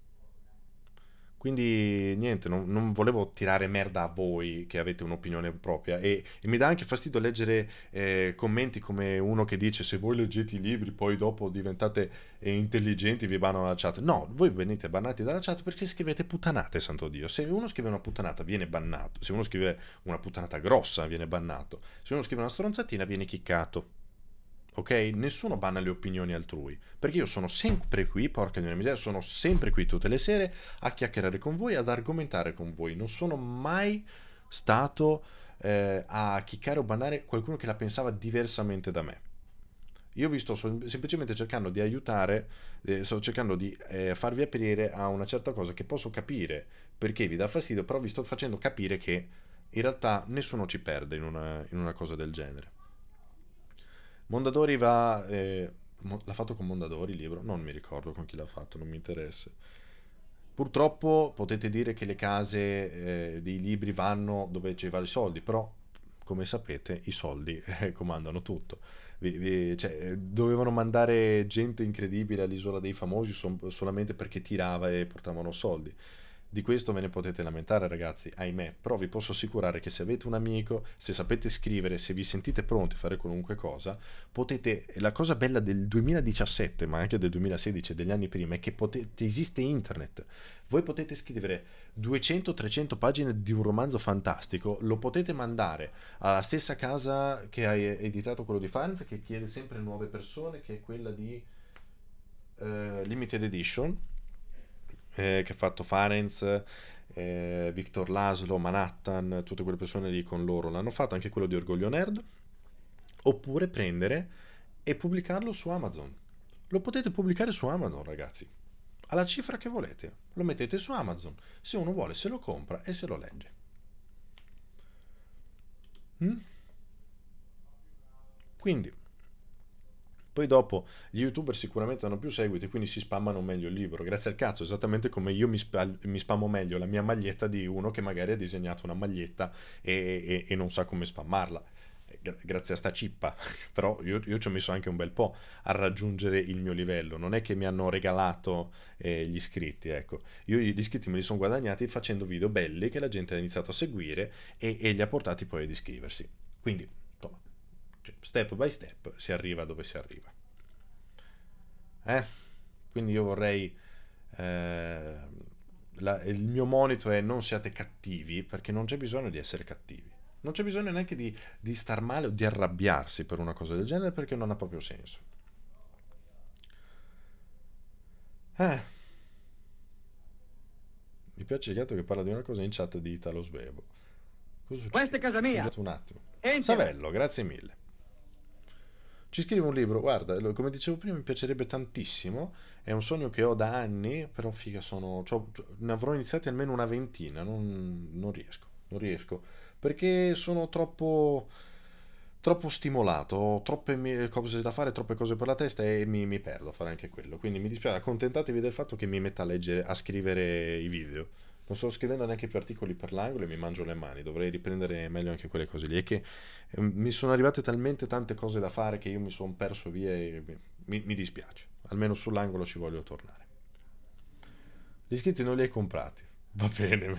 Quindi niente, non, non volevo tirare merda a voi che avete un'opinione propria, e, e mi dà anche fastidio leggere eh, commenti come uno che dice se voi leggete i libri poi dopo diventate eh, intelligenti vi bannano la chat. No, voi venite bannati dalla chat perché scrivete puttanate, santo Dio. Se uno scrive una puttanata viene bannato, se uno scrive una puttanata grossa viene bannato, se uno scrive una stronzatina viene chiccato. ok? Nessuno banna le opinioni altrui, perché io sono sempre qui, porca di una miseria, sono sempre qui tutte le sere a chiacchierare con voi, ad argomentare con voi. Non sono mai stato eh, a chiccare o bannare qualcuno che la pensava diversamente da me. Io vi sto semplicemente cercando di aiutare, eh, sto cercando di eh, farvi aprire a una certa cosa che posso capire perché vi dà fastidio, però vi sto facendo capire che in realtà nessuno ci perde in una, in una cosa del genere. Mondadori va... Eh, l'ha fatto con Mondadori il libro? Non mi ricordo con chi l'ha fatto, non mi interessa. Purtroppo potete dire che le case eh, dei libri vanno dove ci va i soldi, però come sapete i soldi eh, comandano tutto. Vi, vi, cioè, dovevano mandare gente incredibile all'Isola dei Famosi sol- solamente perché tirava e portavano soldi. Di questo ve ne potete lamentare, ragazzi, ahimè, però vi posso assicurare che se avete un amico, se sapete scrivere, se vi sentite pronti a fare qualunque cosa, potete... La cosa bella del duemiladiciassette, ma anche del duemilasedici e degli anni prima, è che potete, esiste internet. Voi potete scrivere duecento trecento pagine di un romanzo fantastico, lo potete mandare alla stessa casa che ha editato quello di Farenz, che chiede sempre nuove persone, che è quella di uh, Limited Edition, Eh, che ha fatto Farenz, eh, Victor Laszlo, Manhattan, tutte quelle persone lì con loro l'hanno fatto, anche quello di Orgoglio Nerd. Oppure prendere e pubblicarlo su Amazon. Lo potete pubblicare su Amazon, ragazzi, alla cifra che volete, lo mettete su Amazon, se uno vuole se lo compra e se lo legge. mm? Quindi poi dopo gli youtuber sicuramente hanno più seguiti, quindi si spammano meglio il libro, grazie al cazzo, esattamente come io mi, spa- mi spammo meglio la mia maglietta di uno che magari ha disegnato una maglietta e, e, e non sa come spammarla, Gra- grazie a sta cippa. Però io, io ci ho messo anche un bel po' a raggiungere il mio livello, non è che mi hanno regalato eh, gli iscritti, ecco, io gli iscritti me li sono guadagnati facendo video belli che la gente ha iniziato a seguire e, e li ha portati poi ad iscriversi, quindi step by step si arriva dove si arriva, eh? Quindi io vorrei eh, la, il mio monito è: non siate cattivi, perché non c'è bisogno di essere cattivi, non c'è bisogno neanche di, di star male o di arrabbiarsi per una cosa del genere, perché non ha proprio senso. eh. Mi piace il gatto che parla di una cosa in chat di Italo Svevo. Cosa succede?
Questa è casa mia.
Sentite un attimo.
Entra.
Savello, grazie mille. Ci scrive un libro, guarda, lo- come dicevo prima mi piacerebbe tantissimo, è un sogno che ho da anni, però figa sono, c'ho- ne avrò iniziati almeno una ventina, non, non riesco, non riesco, perché sono troppo, troppo stimolato, ho troppe mi- cose da fare, troppe cose per la testa e mi, mi perdo a fare anche quello, quindi mi dispiace, accontentatevi del fatto che mi metta a leggere, a scrivere i video. Non sto scrivendo neanche più articoli per l'angolo e mi mangio le mani, dovrei riprendere meglio anche quelle cose lì. È che eh, mi sono arrivate talmente tante cose da fare che io mi sono perso via e mi, mi dispiace. Almeno sull'angolo ci voglio tornare. Gli iscritti non li hai comprati. Va bene.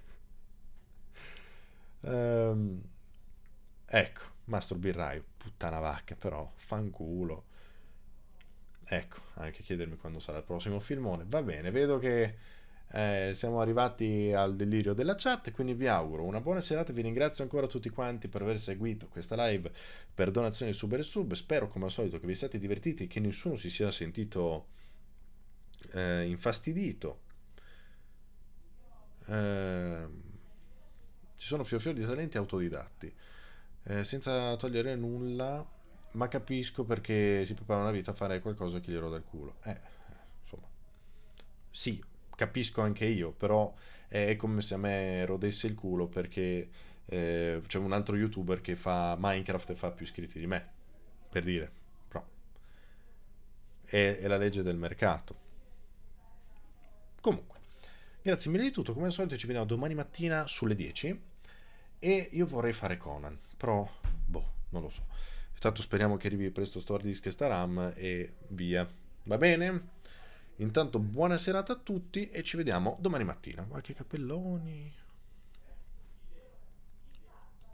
Ehm, ecco, Mastro Birraio, puttana vacca, però, fanculo. Ecco, anche chiedermi quando sarà il prossimo filmone. Va bene, vedo che eh, siamo arrivati al delirio della chat, quindi vi auguro una buona serata. Vi ringrazio ancora tutti quanti per aver seguito questa live, per donazioni sub e sub. Spero come al solito che vi siate divertiti, che nessuno si sia sentito eh, infastidito. Eh, ci sono fior-fior di talenti autodidatti, eh, senza togliere nulla, ma capisco perché si prepara una vita a fare qualcosa che gli roda il culo. Eh, insomma, sì, capisco anche io, però è come se a me rodesse il culo perché eh, c'è un altro youtuber che fa Minecraft e fa più iscritti di me, per dire, però è, è la legge del mercato. Comunque, grazie mille di tutto, come al solito ci vediamo domani mattina sulle dieci e io vorrei fare Conan, però boh, non lo so. Intanto speriamo che arrivi presto sto hard disk e sta RAM e via, va bene? Intanto buona serata a tutti e ci vediamo domani mattina. Ma che cappelloni!